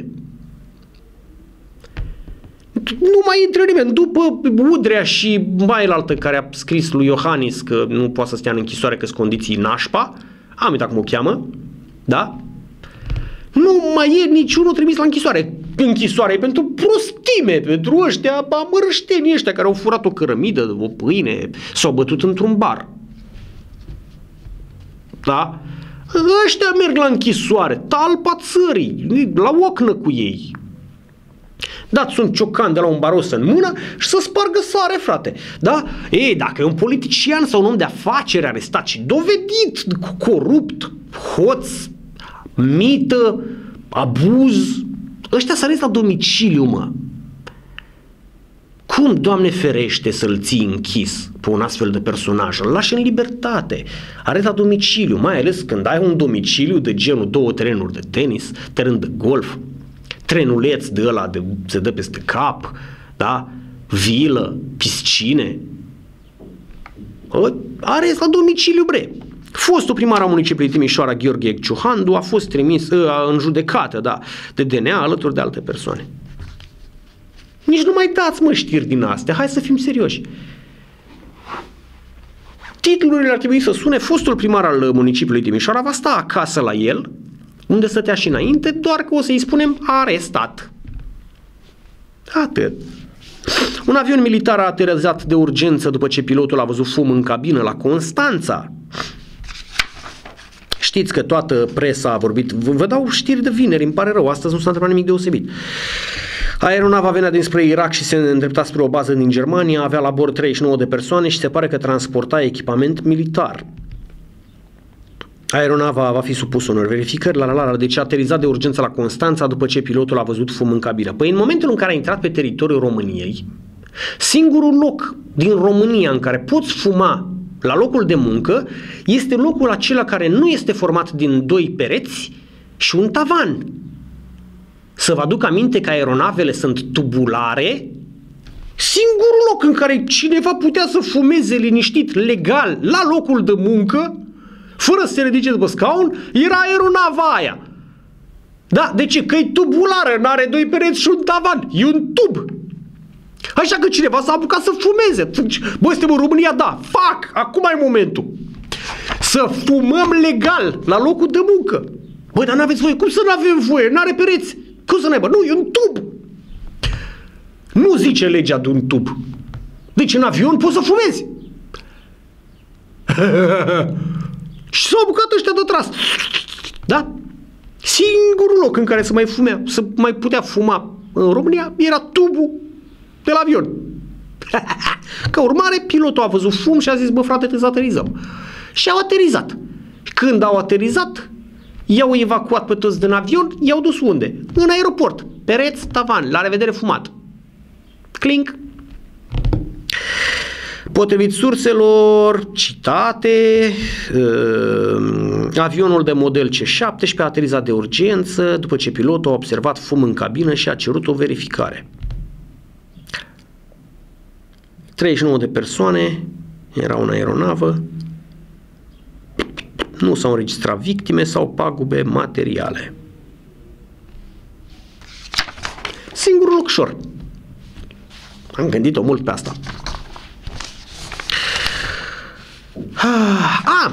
Nu mai intră nimeni. După Udrea și bailaltă care a scris lui Iohannis că nu poate să stea în închisoare că sunt condiții nașpa, am uitat cum o cheamă, da? Nu mai e niciunul trimis la închisoare. Închisoare e pentru prostime, pentru ăștia amărăștenii ăștia care au furat o cărămidă, o pâine, s-au bătut într-un bar. Da? Ăștia merg la închisoare, talpa țării, la ocnă cu ei. Dați un ciocan de la un baros în mână și să spargă sare, frate. Da? Ei, dacă e un politician sau un om de afaceri arestat și dovedit corupt, hoț, mită, abuz, ăștia s-a ales la domiciliu, mă. Cum, Doamne ferește, să-l ții închis pe un astfel de personaj? Îl lași în libertate. Arest la domiciliu, mai ales când ai un domiciliu de genul două terenuri de tenis, teren de golf, trenuleț de ăla de se dă peste cap, da? Vilă, piscine. Arest la domiciliu, bre. Fostul primar al municipiului Timișoara, Gheorghe Ciuhandu, a fost trimis în judecată, da, de D N A alături de alte persoane. Nici nu mai dați, mă, știri din astea. Hai să fim serioși. Titlurile ar trebui să sune: fostul primar al municipiului Timișoara va sta acasă la el, unde stătea și înainte, doar că o să-i spunem arestat. Atât. Un avion militar a aterizat de urgență după ce pilotul a văzut fum în cabină la Constanța. Știți că toată presa a vorbit. Vă dau știri de vineri, îmi pare rău, astăzi nu s-a întâmplat nimic deosebit. Aeronava venea dinspre Irak și se îndrepta spre o bază din Germania, avea la bord treizeci și nouă de persoane și se pare că transporta echipament militar. Aeronava va fi supusă unor verificări, la la la, deci a aterizat de urgență la Constanța după ce pilotul a văzut fum în cabină. Păi în momentul în care a intrat pe teritoriul României, singurul loc din România în care poți fuma la locul de muncă este locul acela care nu este format din doi pereți și un tavan. Să vă aduc aminte că aeronavele sunt tubulare. Singurul loc în care cineva putea să fumeze liniștit, legal, la locul de muncă, fără să se ridice după scaun, era aeronava aia. Da? De ce? Că e tubulară, n-are doi pereți și un tavan. E un tub. Așa că cineva s-a apucat să fumeze. Băi, suntem în România, da. Fac! Acum e momentul. Să fumăm legal la locul de muncă. Băi, dar n-aveți voie. Cum să n-avem voie? N-are pereți. Cum să n-aibă? Nu, e un tub. Nu zice legea de un tub. Deci în avion poți să fumezi. Și s-au apucat ăștia de tras. Da? Singurul loc în care să mai fumea, să mai putea fuma în România era tubul de la avion. Ca urmare, pilotul a văzut fum și a zis, bă frate, trebuie să aterizăm. Și au aterizat. Când au aterizat, i-au evacuat pe toți din avion, i-au dus unde? În aeroport. Pereți, tavan, la revedere, fumat. Clink. Potrivit surselor citate, uh, avionul de model C șaptesprezece a aterizat de urgență după ce pilotul a observat fum în cabină și a cerut o verificare. treizeci și nouă de persoane erau în aeronavă, nu s-au înregistrat victime sau pagube materiale. Singurul lucșor. Am gândit-o mult pe asta. Ah,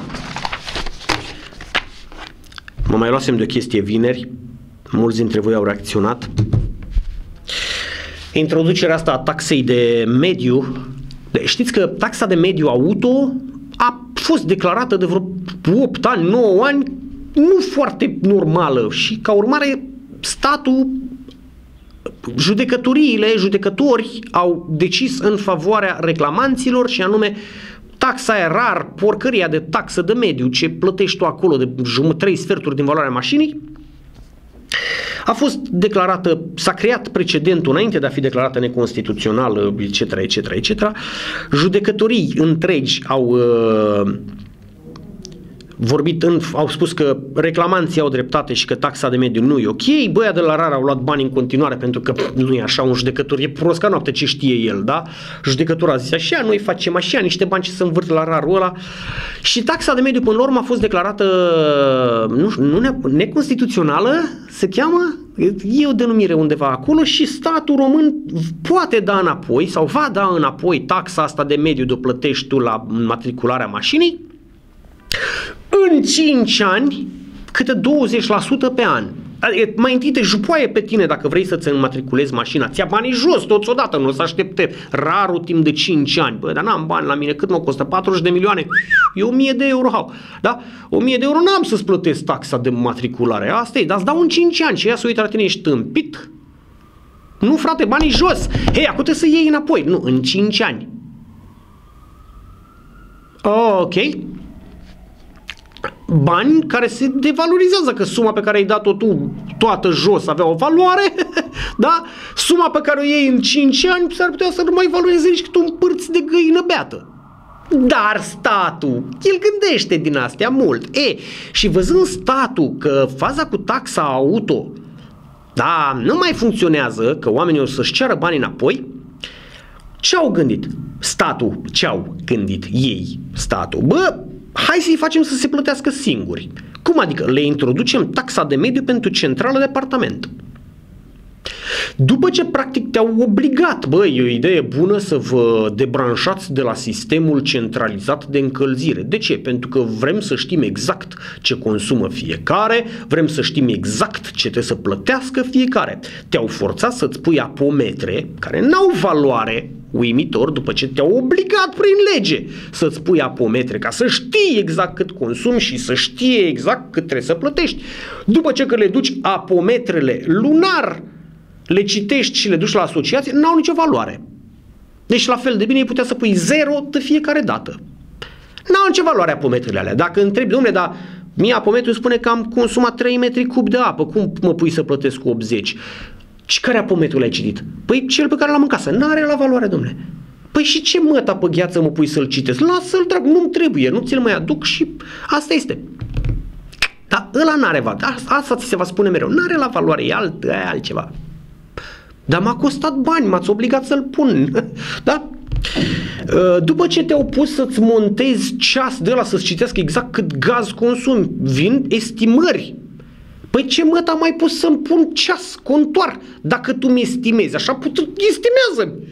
mă mai luasem de o chestie vineri. Mulți dintre voi au reacționat. Introducerea asta a taxei de mediu. Știți că taxa de mediu auto a fost declarată de vreo opt ani, nouă ani, nu foarte normală și ca urmare statul, judecătoriile, judecători au decis în favoarea reclamanților și anume taxa aia rar, porcăria de taxă de mediu ce plătești tu acolo de trei sferturi din valoarea mașinii, a fost declarată, s-a creat precedentul înainte de a fi declarată neconstituțională, etc, etc, et cetera. Judecătorii întregi au uh, vorbit, în, au spus că reclamanții au dreptate și că taxa de mediu nu e ok. Băia de la rar au luat bani în continuare pentru că nu e așa, un judecător e prost ca noapte, ce știe el, da? Judecătorul a zis așa, noi facem așa, niște bani ce se învârt la rarul ăla. Și taxa de mediu până la urmă a fost declarată nu, nu neconstituțională, se cheamă, e o denumire undeva acolo și statul român poate da înapoi sau va da înapoi taxa asta de mediu de o plătești tu la matricularea mașinii în cinci ani, câte douăzeci la sută pe an. Adică mai întâi te jupoaie pe tine dacă vrei să-ți înmatriculezi mașina. Ți-a banii jos toți odată, nu o să aștepte rarul timp de cinci ani. Bă, dar n-am bani la mine, cât mă costă? patruzeci de milioane? E o mie de euro. Da? o mie de euro n-am să-ți plătesc taxa de matriculare. Asta e, dar îți dau în cinci ani și ea să uită la tine, ești tâmpit? Nu, frate, banii jos. Hei, acum trebuie să iei înapoi. Nu, în cinci ani. Ok. Bani care se devalorizează, că suma pe care ai dat-o tu toată jos avea o valoare, da? Suma pe care o iei în cinci ani s-ar putea să nu mai valoreze nici cât un pârț de găină beată. Dar statul, el gândește din astea mult. E, și văzând statul că faza cu taxa auto, da, nu mai funcționează, că oamenii o să-și ceară bani înapoi, ce-au gândit? Statul, ce-au gândit ei, statul? Bă, hai să-i facem să se plătească singuri. Cum adică? Le introducem taxa de mediu pentru centrală de apartament. După ce practic te-au obligat, băi, e o idee bună să vă debranșați de la sistemul centralizat de încălzire. De ce? Pentru că vrem să știm exact ce consumă fiecare, vrem să știm exact ce trebuie să plătească fiecare. Te-au forțat să-ți pui apometre care n-au valoare, uimitor, după ce te-au obligat prin lege să-ți pui apometre ca să știi exact cât consumi și să știe exact cât trebuie să plătești. După ce că le duci apometrele lunar, le citești și le duci la asociație, n-au nicio valoare. Deci la fel de bine ai putea să pui zero de fiecare dată. N-au nicio valoare apometrele alea. Dacă întrebi, domnule, dar mie apometru spune că am consumat trei metri cub de apă, cum mă pui să plătesc cu optzeci? Și care apometru l-ai citit? Păi cel pe care l-am în casă. N-are la valoare, domnule. Păi și ce măta pe gheață mă pui să-l citesc? Lasă-l, drag, nu-mi trebuie, nu ți-l mai aduc și asta este. Dar ăla n-are valoare, asta ți se va spune mereu, n-are la valoare, e alt, e altceva. Dar m-a costat bani, m-ați obligat să-l pun, da? După ce te-au pus să-ți montezi ceas de ăla să-ți citească exact cât gaz consumi, vin estimări. Păi ce mă t-am mai pus să-mi pun ceas, contoar, dacă tu mi estimezi, așa putut, estimează-mi.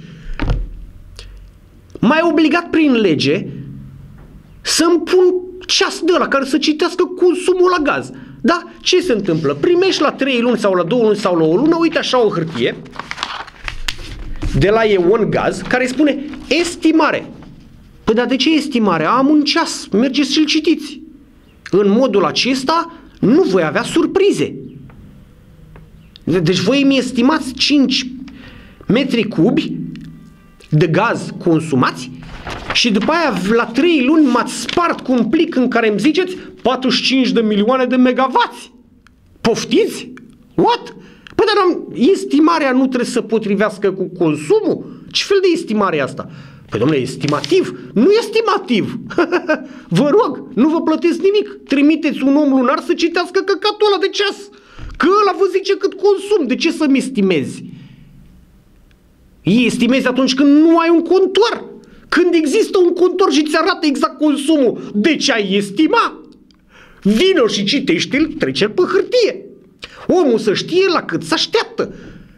M-ai obligat prin lege să-mi pun ceas de ăla care să citească consumul la gaz. Da? Ce se întâmplă? Primești la trei luni sau la două luni sau la o lună, uite așa o hârtie de la E O N Gaz care spune estimare. Păi dar de ce estimare? Am un ceas, mergeți și-l citiți. În modul acesta nu voi avea surprize. Deci voi mi estimați cinci metri cubi de gaz consumați și după aia la trei luni m-ați spart cu un plic în care îmi ziceți patruzeci și cinci de milioane de megavați. Poftiți? What? Păi dar estimarea nu trebuie să potrivească cu consumul? Ce fel de estimare e asta? Păi domnule, estimativ? Nu estimativ! Vă rog, nu vă plătesc nimic. Trimiteți un om lunar să citească căcatul ăla de ceas. Că ăla vă zice cât consum. De ce să-mi estimezi? Estimezi atunci când nu ai un contor. Când există un contor și ți arată exact consumul, de ce ai estima? Vino și citește-l, trece-l pe hârtie. Omul să știe la cât se așteaptă.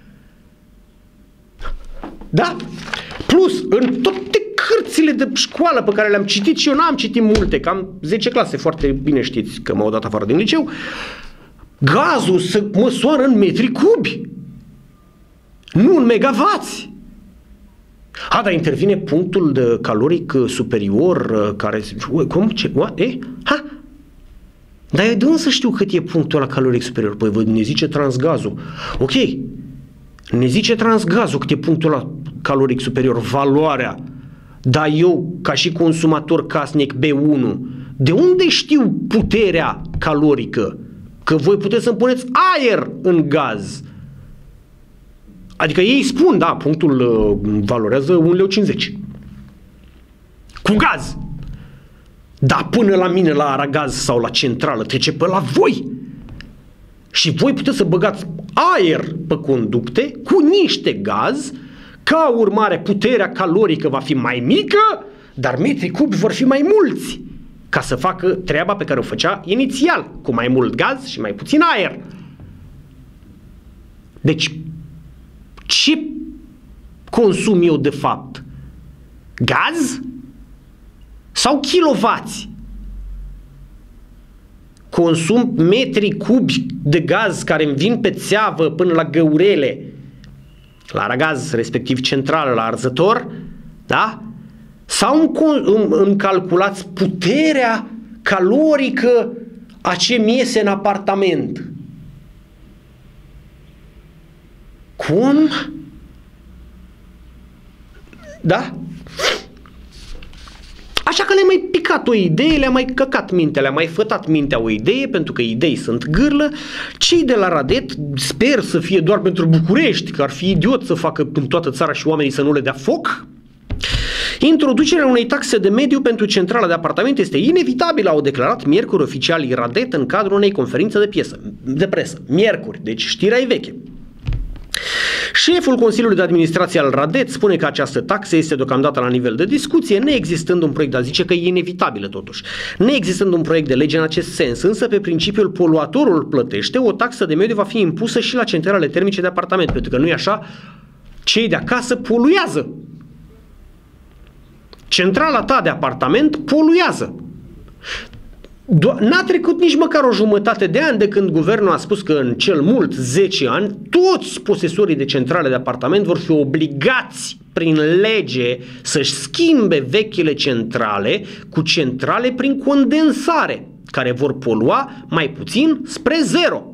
Da? Plus, în toate cărțile de școală pe care le-am citit, și eu n-am citit multe, că am zece clase, foarte bine știți că m-au dat afară din liceu, gazul se măsoară în metri cubi, nu în megavați. A, dar intervine punctul de caloric superior care... Cum? Ce? What? E? Ha? Dar eu de unde să știu cât e punctul ăla caloric superior? Păi ne zice transgazul. Ok, ne zice transgazul cât e punctul ăla caloric superior, valoarea. Dar eu, ca și consumator casnic B unu, de unde știu puterea calorică? Că voi puteți să-mi puneți aer în gaz. Adică ei spun, da, punctul uh, valorează un leu cincizeci. Cu gaz. Dar până la mine, la Aragaz sau la centrală, trece pe la voi. Și voi puteți să băgați aer pe conducte cu niște gaz, ca urmare puterea calorică va fi mai mică, dar metri cubi vor fi mai mulți, ca să facă treaba pe care o făcea inițial, cu mai mult gaz și mai puțin aer. Deci, ce consum eu de fapt? Gaz sau kilovați? Consum metri cubi de gaz care îmi vin pe țeavă până la Găurele, la Aragaz, respectiv centrală, la arzător, da? Sau îmi, îmi calculați puterea calorică a ce mi iese în apartament? Cum? Da? Așa că le-am mai picat o idee, le-am mai căcat mintea, le-am mai fătat mintea o idee, pentru că idei sunt gârlă. Cei de la Radet, sper să fie doar pentru București, că ar fi idiot să facă în toată țara și oamenii să nu le dea foc. Introducerea unei taxe de mediu pentru centrala de apartamente este inevitabilă, au declarat miercuri oficialii Radet în cadrul unei conferințe de, piesă, de presă. Miercuri, deci știrea e veche. Șeful Consiliului de Administrație al Radet spune că această taxă este deocamdată la nivel de discuție, neexistând un proiect, dar zice că e inevitabilă totuși, neexistând un proiect de lege în acest sens, însă pe principiul poluatorul plătește, o taxă de mediu va fi impusă și la centralele termice de apartament, pentru că nu e așa, cei de acasă poluează. Centrala ta de apartament poluează. N-a trecut nici măcar o jumătate de ani de când guvernul a spus că în cel mult zece ani toți posesorii de centrale de apartament vor fi obligați prin lege să-și schimbe vechile centrale cu centrale prin condensare, care vor polua mai puțin spre zero.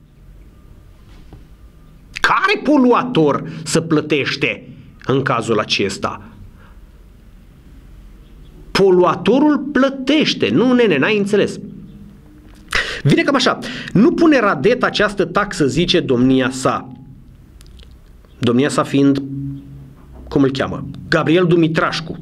Care poluator să plătește în cazul acesta? Poluatorul plătește. Nu, nene, n-ai înțeles. Vine cam așa. Nu pune Radet această taxă, zice domnia sa. Domnia sa fiind cum îl cheamă? Gabriel Dumitrașcu.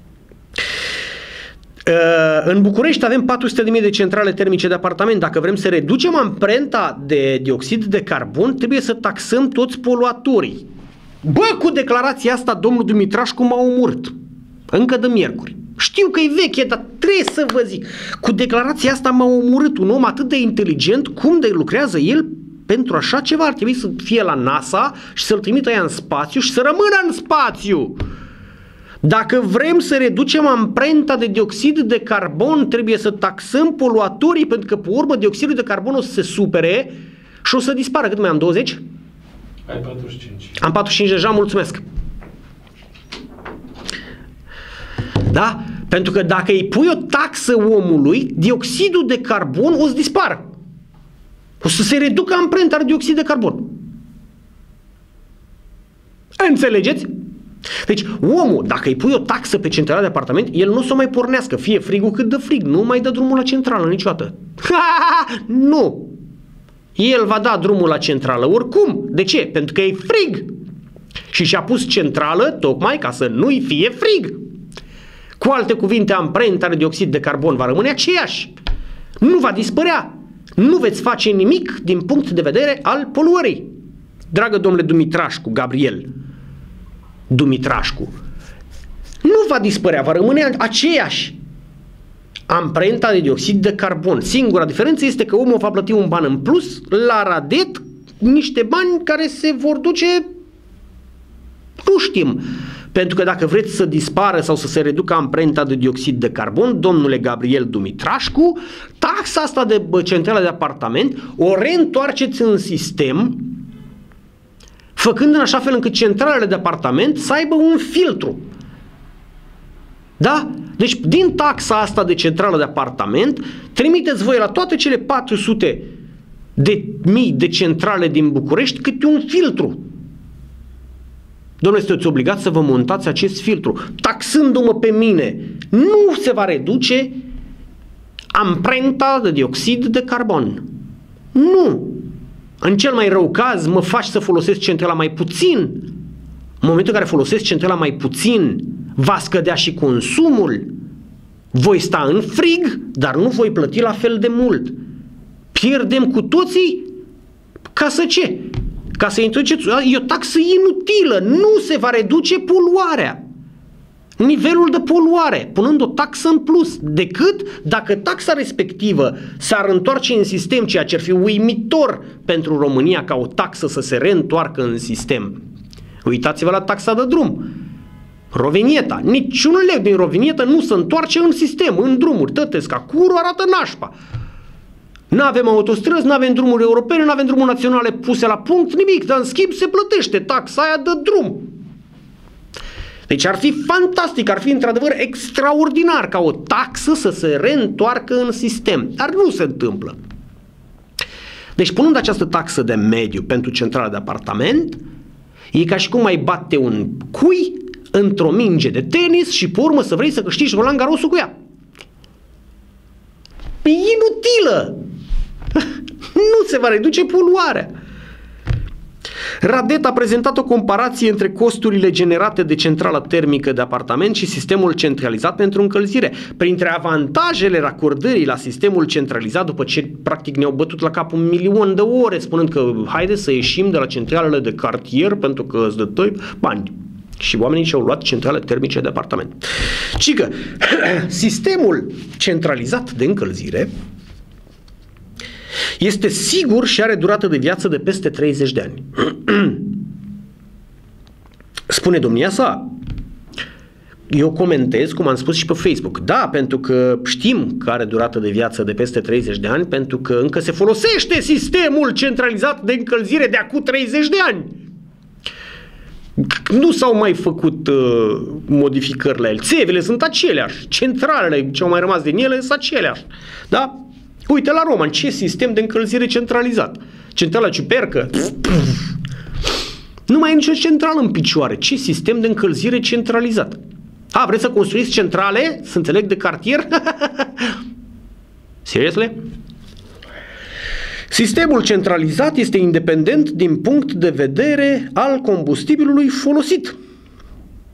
În București avem patru sute de mii de centrale termice de apartament. Dacă vrem să reducem amprenta de dioxid de carbon, trebuie să taxăm toți poluatorii. Bă, cu declarația asta, domnul Dumitrașcu m-a omorât. Încă de miercuri. Știu că e veche, dar trebuie să vă zic. Cu declarația asta m-a omorât un om atât de inteligent, cum de lucrează el pentru așa ceva. Ar trebui să fie la NASA și să-l trimită ea în spațiu și să rămână în spațiu. Dacă vrem să reducem amprenta de dioxid de carbon, trebuie să taxăm poluatorii, pentru că pe urmă dioxidul de carbon o să se supere și o să dispară. Cât mai am? douăzeci? Ai patruzeci și cinci. Am patruzeci și cinci deja, mulțumesc. Da? Pentru că dacă îi pui o taxă omului, dioxidul de carbon o să dispară. O să se reducă amprenta de dioxid de carbon. Înțelegeți? Deci omul, dacă îi pui o taxă pe centrala de apartament, el nu o să o mai pornească, fie frigul cât de frig, nu mai dă drumul la centrală niciodată. Nu! El va da drumul la centrală oricum. De ce? Pentru că e frig. Și și-a pus centrală tocmai ca să nu-i fie frig. Cu alte cuvinte, amprenta de dioxid de carbon va rămâne aceeași. Nu va dispărea. Nu veți face nimic din punct de vedere al poluării. Dragă domnule Dumitrașcu, Gabriel Dumitrașcu, nu va dispărea, va rămâne aceeași amprenta de dioxid de carbon. Singura diferență este că omul va plăti un ban în plus la radet, niște bani care se vor duce, nu știm, pentru că dacă vreți să dispară sau să se reducă amprenta de dioxid de carbon, domnule Gabriel Dumitrașcu, taxa asta de centrală de apartament o reîntoarceți în sistem, făcând în așa fel încât centralele de apartament să aibă un filtru. Da? Deci din taxa asta de centrală de apartament trimiteți voi la toate cele patru sute de mii de centrale din București câte un filtru. Domnule, sunteți obligați să vă montați acest filtru. Taxându-mă pe mine, nu se va reduce amprenta de dioxid de carbon. Nu! În cel mai rău caz, mă faci să folosesc centrala mai puțin. În momentul în care folosesc centrala mai puțin, va scădea și consumul. Voi sta în frig, dar nu voi plăti la fel de mult. Pierdem cu toții ca să ce? Ca să introduceți, e o taxă inutilă, nu se va reduce poluarea. Nivelul de poluare, punând o taxă în plus, decât dacă taxa respectivă s-ar întoarce în sistem, ceea ce ar fi uimitor pentru România ca o taxă să se reîntoarcă în sistem. Uitați-vă la taxa de drum. Rovinieta, niciun leu din rovinietă nu se întoarce în sistem, în drumuri. Tătesc acuru, arată nașpa. Nu avem autostrăzi, nu avem drumuri europene, nu avem drumuri naționale puse la punct, nimic, dar în schimb se plătește taxa aia de drum. Deci ar fi fantastic, ar fi într-adevăr extraordinar ca o taxă să se reîntoarcă în sistem, dar nu se întâmplă. Deci punând această taxă de mediu pentru centrala de apartament, e ca și cum ai bate un cui într-o minge de tenis și pe urmă să vrei să câștigi Roland Garrosul cu ea. E inutilă! Nu se va reduce poluarea. Radet a prezentat o comparație între costurile generate de centrala termică de apartament și sistemul centralizat pentru încălzire. Printre avantajele racordării la sistemul centralizat, după ce practic ne-au bătut la cap un milion de ore spunând că haide să ieșim de la centralele de cartier pentru că îți dă bani. Și oamenii și-au luat centrale termice de apartament. Cică, sistemul centralizat de încălzire este sigur și are durată de viață de peste treizeci de ani. Spune domnia sa. Eu comentez, cum am spus și pe Facebook. Da, pentru că știm că are durată de viață de peste treizeci de ani, pentru că încă se folosește sistemul centralizat de încălzire de acum treizeci de ani. Nu s-au mai făcut uh, modificări la el. Țevile sunt aceleași. Centralele ce au mai rămas din ele sunt aceleași. Da? Uite la Roman, ce sistem de încălzire centralizat. Centrala Ciupercă. Nu mai e nicio centrală în picioare. Ce sistem de încălzire centralizat. A, vreți să construiți centrale? Să înțeleg de cartier? Seriously? Sistemul centralizat este independent din punct de vedere al combustibilului folosit.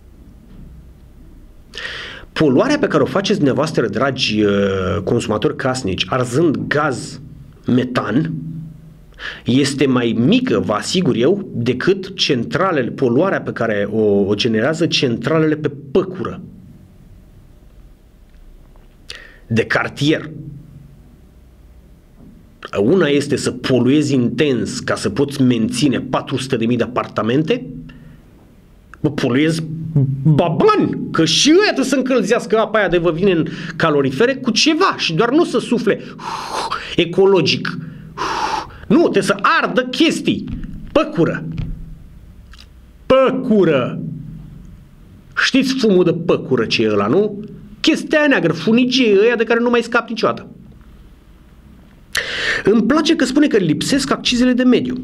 Poluarea pe care o faceți dumneavoastră, dragi consumatori casnici, arzând gaz metan, este mai mică, vă asigur eu, decât centralele, poluarea pe care o, o generează centralele pe păcură de cartier. Una este să poluezi intens ca să poți menține patru sute de mii de apartamente. Bă, poluezi baban, că și ăia trebuie să încălzească apa aia de vă vine în calorifere cu ceva și doar nu să sufle uf, ecologic. Uf, nu, trebuie să ardă chestii. Păcură. Păcură. Știți fumul de păcură ce e ăla, nu? Chestia aia neagră, funigie ăia de care nu mai scap niciodată. Îmi place că spune că lipsesc accizele de mediu.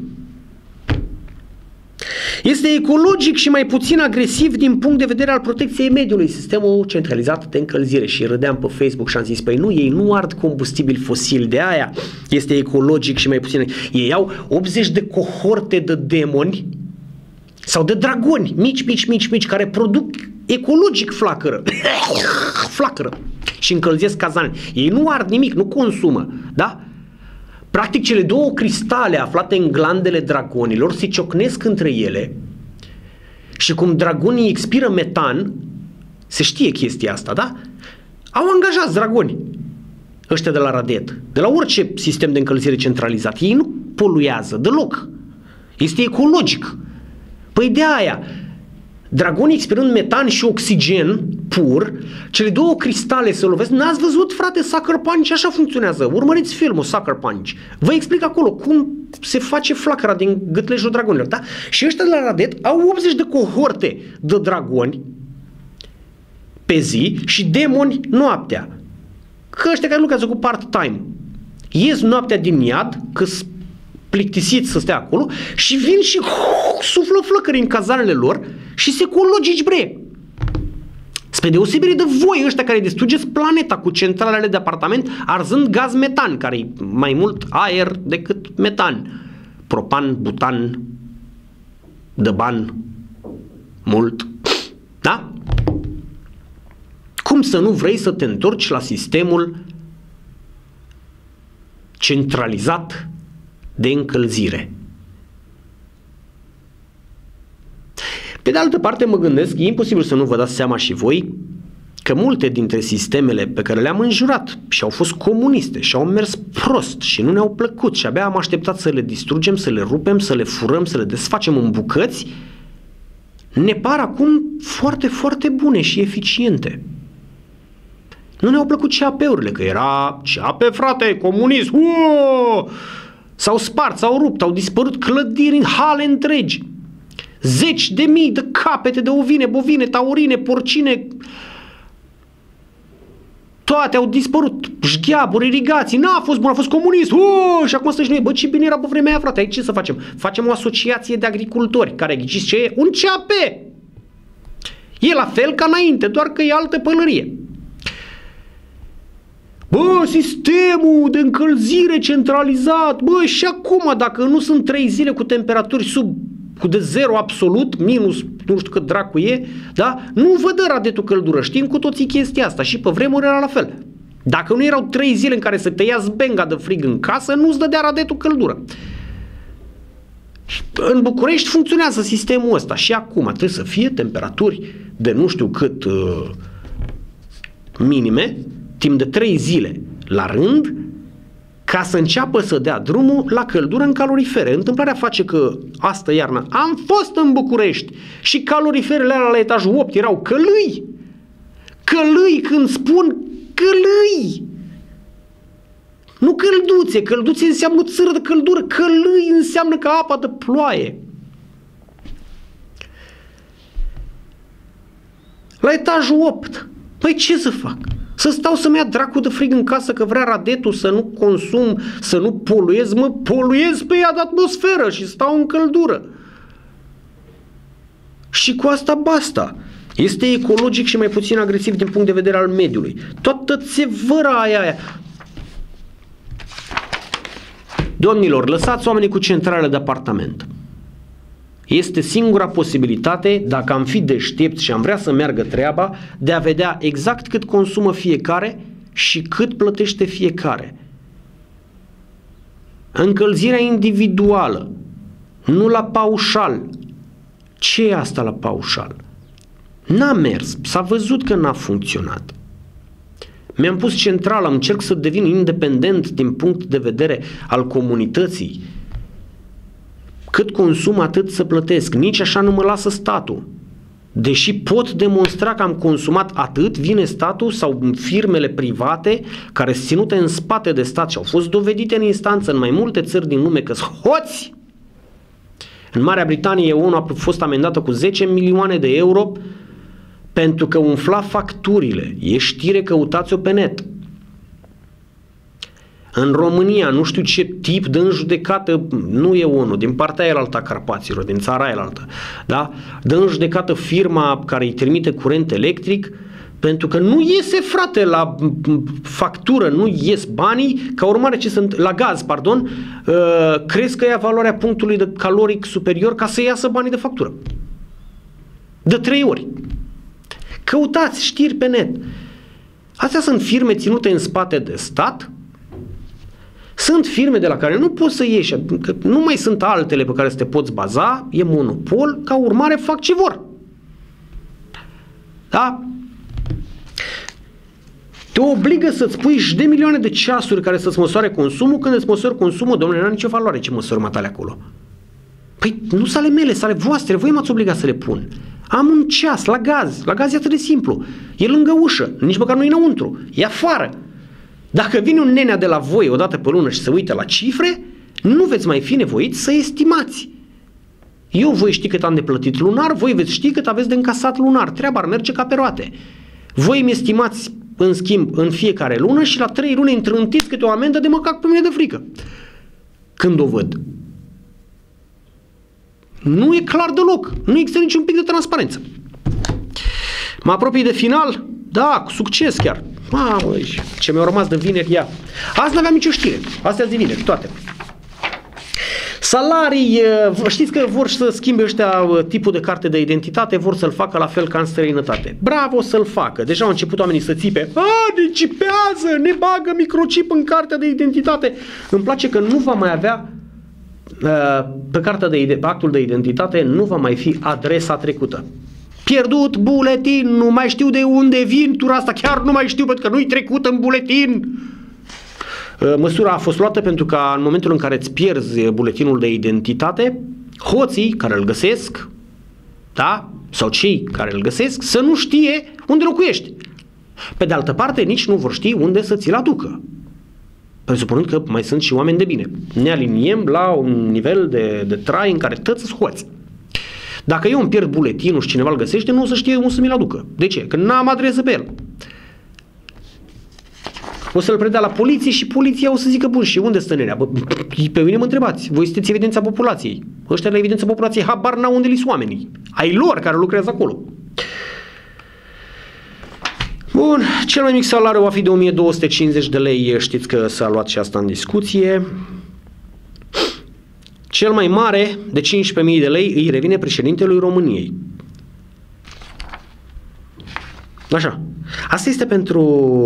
Este ecologic și mai puțin agresiv din punct de vedere al protecției mediului, sistemul centralizat de încălzire. Și râdeam pe Facebook și am zis, păi nu, ei nu ard combustibili fosili, de aia este ecologic și mai puțin. Ei au optzeci de cohorte de demoni sau de dragoni, mici, mici, mici, mici, care produc ecologic flacără. Flacără. Și încălzesc cazane. Ei nu ard nimic, nu consumă, da? Practic, cele două cristale aflate în glandele dragonilor se ciocnesc între ele și cum dragonii expiră metan, se știe chestia asta, da? Au angajați dragoni ăștia de la Radet, de la orice sistem de încălzire centralizat. Ei nu poluează deloc. Este ecologic. Păi de aia, dragonii expirând metan și oxigen pur, cele două cristale se lovesc. N-ați văzut, frate, Sucker Punch? Așa funcționează. Urmăriți filmul Sucker Punch. Vă explic acolo cum se face flacăra din gâtlejul dragonilor. Da? Și ăștia de la Radet au optzeci de cohorte de dragoni pe zi și demoni noaptea. Că ăștia care lucrează cu part-time ies noaptea din iad, că plictisiți să stea acolo și vin și uh, suflă flăcări în cazanele lor și se ecologici, bre. Spre deosebire de voi ăștia care distrugeți planeta cu centralele de apartament arzând gaz metan, care e mai mult aer decât metan. Propan, butan, dăban, mult. Da? Cum să nu vrei să te întorci la sistemul centralizat de încălzire? Pe de altă parte mă gândesc, e imposibil să nu vă dați seama și voi că multe dintre sistemele pe care le-am înjurat și au fost comuniste și au mers prost și nu ne-au plăcut și abia am așteptat să le distrugem, să le rupem, să le furăm, să le desfacem în bucăți, ne par acum foarte, foarte bune și eficiente. Nu ne-au plăcut C A P-urile, că era C A P, frate, comunism, uuu! S-au spart, s-au rupt, au dispărut clădiri în hale întregi. Zeci de mii de capete de ovine, bovine, taurine, porcine, toate au dispărut, șgheaburi, irigații, n-a fost bun, a fost comunist, uuu, și acum stăși noi, bă, ce bine era pe vremea aia, frate, aici ce să facem? Facem o asociație de agricultori, care ghiciți ce e? Un C A P! E la fel ca înainte, doar că e altă pălărie. Bă, sistemul de încălzire centralizat, bă, și acum, dacă nu sunt trei zile cu temperaturi sub, cu de zero absolut, minus, nu știu cât dracu e, da? Nu vă dă Radetul căldură, știm cu toții chestia asta și pe vremuri era la fel. Dacă nu erau trei zile în care să te ia zbenga de frig în casă, nu-ți dădea Radetul căldură. În București funcționează sistemul ăsta și acum trebuie să fie temperaturi de nu știu cât uh, minime, timp de trei zile la rând, ca să înceapă să dea drumul la căldură în calorifere. Întâmplarea face că astă iarnă am fost în București și caloriferele alea la etajul opt erau călâi. Călâi, când spun călâi. Nu călduțe, călduțe înseamnă țără de căldură, călâi înseamnă ca apa de ploaie. La etajul opt. Păi ce să fac? Să stau să-mi ia dracu de frig în casă că vrea Radetul să nu consum, să nu poluez, mă poluez pe ea de atmosferă și stau în căldură. Și cu asta basta. Este ecologic și mai puțin agresiv din punct de vedere al mediului. Toată țevăra aia, aia. Domnilor, lăsați oamenii cu centrale de apartament. Este singura posibilitate, dacă am fi deștepți și am vrea să meargă treaba, de a vedea exact cât consumă fiecare și cât plătește fiecare. Încălzirea individuală, nu la paușal. Ce e asta la paușal? N-a mers, s-a văzut că n-a funcționat. Mi-am pus centrală, încerc să devin independent din punct de vedere al comunității. Cât consum, atât să plătesc. Nici așa nu mă lasă statul. Deși pot demonstra că am consumat atât, vine statul sau firmele private care sunt ținute în spate de stat și au fost dovedite în instanță în mai multe țări din lume că sunt hoți. În Marea Britanie E U a fost amendată cu zece milioane de euro pentru că umfla facturile. E știre, căutați-o pe net. În România, nu știu ce tip dă în judecată, nu e unul, din partea aia alta Carpaților, din țara aia altă, da? Dă în judecată firma care îi trimite curent electric pentru că nu iese, frate, la factură, nu ies banii, ca urmare ce sunt, la gaz, pardon, uh, crezi că ia valoarea punctului de caloric superior ca să iasă banii de factură. De trei ori. Căutați știri pe net. Astea sunt firme ținute în spate de stat. Sunt firme de la care nu poți să ieși, că nu mai sunt altele pe care să te poți baza, e monopol, ca urmare fac ce vor. Da? Te obligă să-ți pui și de milioane de ceasuri care să-ți măsoare consumul, când îți măsori consumul, domnule, nu are nicio valoare ce măsori matale acolo. Păi nu sunt ale mele, sunt ale voastre, voi m-ați obligat să le pun. Am un ceas la gaz, la gaz e atât de simplu, e lângă ușă, nici măcar nu e înăuntru, e afară. Dacă vine un nenea de la voi o dată pe lună și se uită la cifre, nu veți mai fi nevoiți să estimați. Eu voi ști cât am de plătit lunar, voi veți ști cât aveți de încasat lunar. Treaba ar merge ca pe roate. Voi mi estimați, în schimb, în fiecare lună și la trei luni întrântiți câte o amendă de mă cac pe mine de frică. Când o văd. Nu e clar deloc. Nu există niciun pic de transparență. Mă apropii de final? Da, cu succes chiar. Mamă, ce mi-a rămas de vineri, ia. Azi n-aveam nicio știre. Astea de vineri, toate. Salarii, știți că vor să schimbe ăștia tipul de carte de identitate, vor să-l facă la fel ca în străinătate. Bravo să-l facă. Deja au început oamenii să țipe. A, ne cipează, ne bagă microchip în cartea de identitate. Îmi place că nu va mai avea pe cartea de actul de identitate, nu va mai fi adresa trecută. Pierdut buletin, nu mai știu de unde vin, tura asta chiar nu mai știu pentru că nu-i trecut în buletin. Măsura a fost luată pentru că în momentul în care îți pierzi buletinul de identitate, hoții care îl găsesc, da, sau cei care îl găsesc, să nu știe unde locuiești. Pe de altă parte, nici nu vor ști unde să ți-l aducă. Presupunând că mai sunt și oameni de bine. Ne aliniem la un nivel de, de trai în care toți sunt hoți. Dacă eu îmi pierd buletinul și cineva îl găsește, nu o să știe unde să mi-l aducă. De ce? Că n-am adresă pe el. O să-l predea la poliție și poliția o să zică, bun, și unde stă nenea? Bă, pe mine mă întrebați, voi sunteți evidența populației. Ăștia la evidența populației habar n-au unde li-s oamenii. Ai lor care lucrează acolo. Bun, cel mai mic salariu va fi de o mie două sute cincizeci de lei, știți că s-a luat și asta în discuție. Cel mai mare, de cincisprezece mii de lei, îi revine președintelui României. Așa. Asta este pentru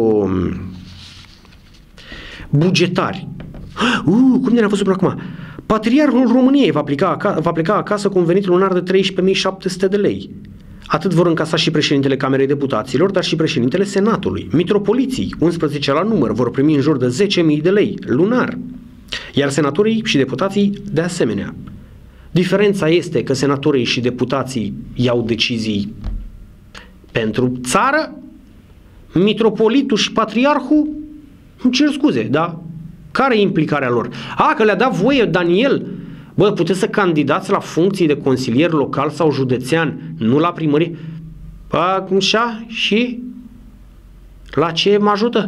bugetari. Uh, cum ne-a fost până acum? Patriarhul României va pleca, va pleca acasă cu un venit lunar de treisprezece mii șapte sute de lei. Atât vor încasa și președintele Camerei Deputaților, dar și președintele Senatului. Mitropoliții, unsprezece la număr, vor primi în jur de zece mii de lei lunar. Iar senatorii și deputații de asemenea. Diferența este că senatorii și deputații iau decizii pentru țară, mitropolitul și patriarhul, îmi cer scuze, da? Care e implicarea lor? A, că le-a dat voie Daniel, bă, puteți să candidați la funcții de consilier local sau județean, nu la primărie. Așa, și la ce mă ajută?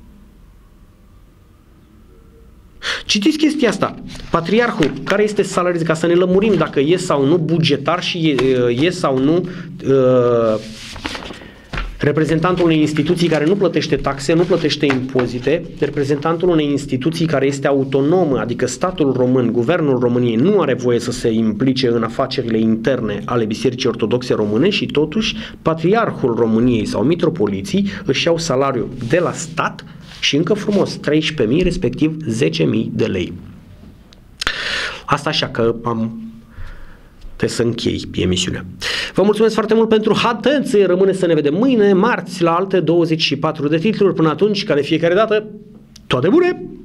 Citiți chestia asta. Patriarhul, care este salariul, ca să ne lămurim dacă e sau nu bugetar și e, e sau nu uh, reprezentantul unei instituții care nu plătește taxe, nu plătește impozite, reprezentantul unei instituții care este autonomă, adică statul român, guvernul României nu are voie să se implice în afacerile interne ale Bisericii Ortodoxe Române și totuși Patriarhul României sau mitropoliții își iau salariul de la stat și încă frumos treisprezece mii, respectiv zece mii de lei. Asta așa că am trebuie să închei emisiunea. Vă mulțumesc foarte mult pentru atenție, rămâne să ne vedem mâine, marți, la alte douăzeci și patru de titluri. Până atunci, ca de fiecare dată, toate bune!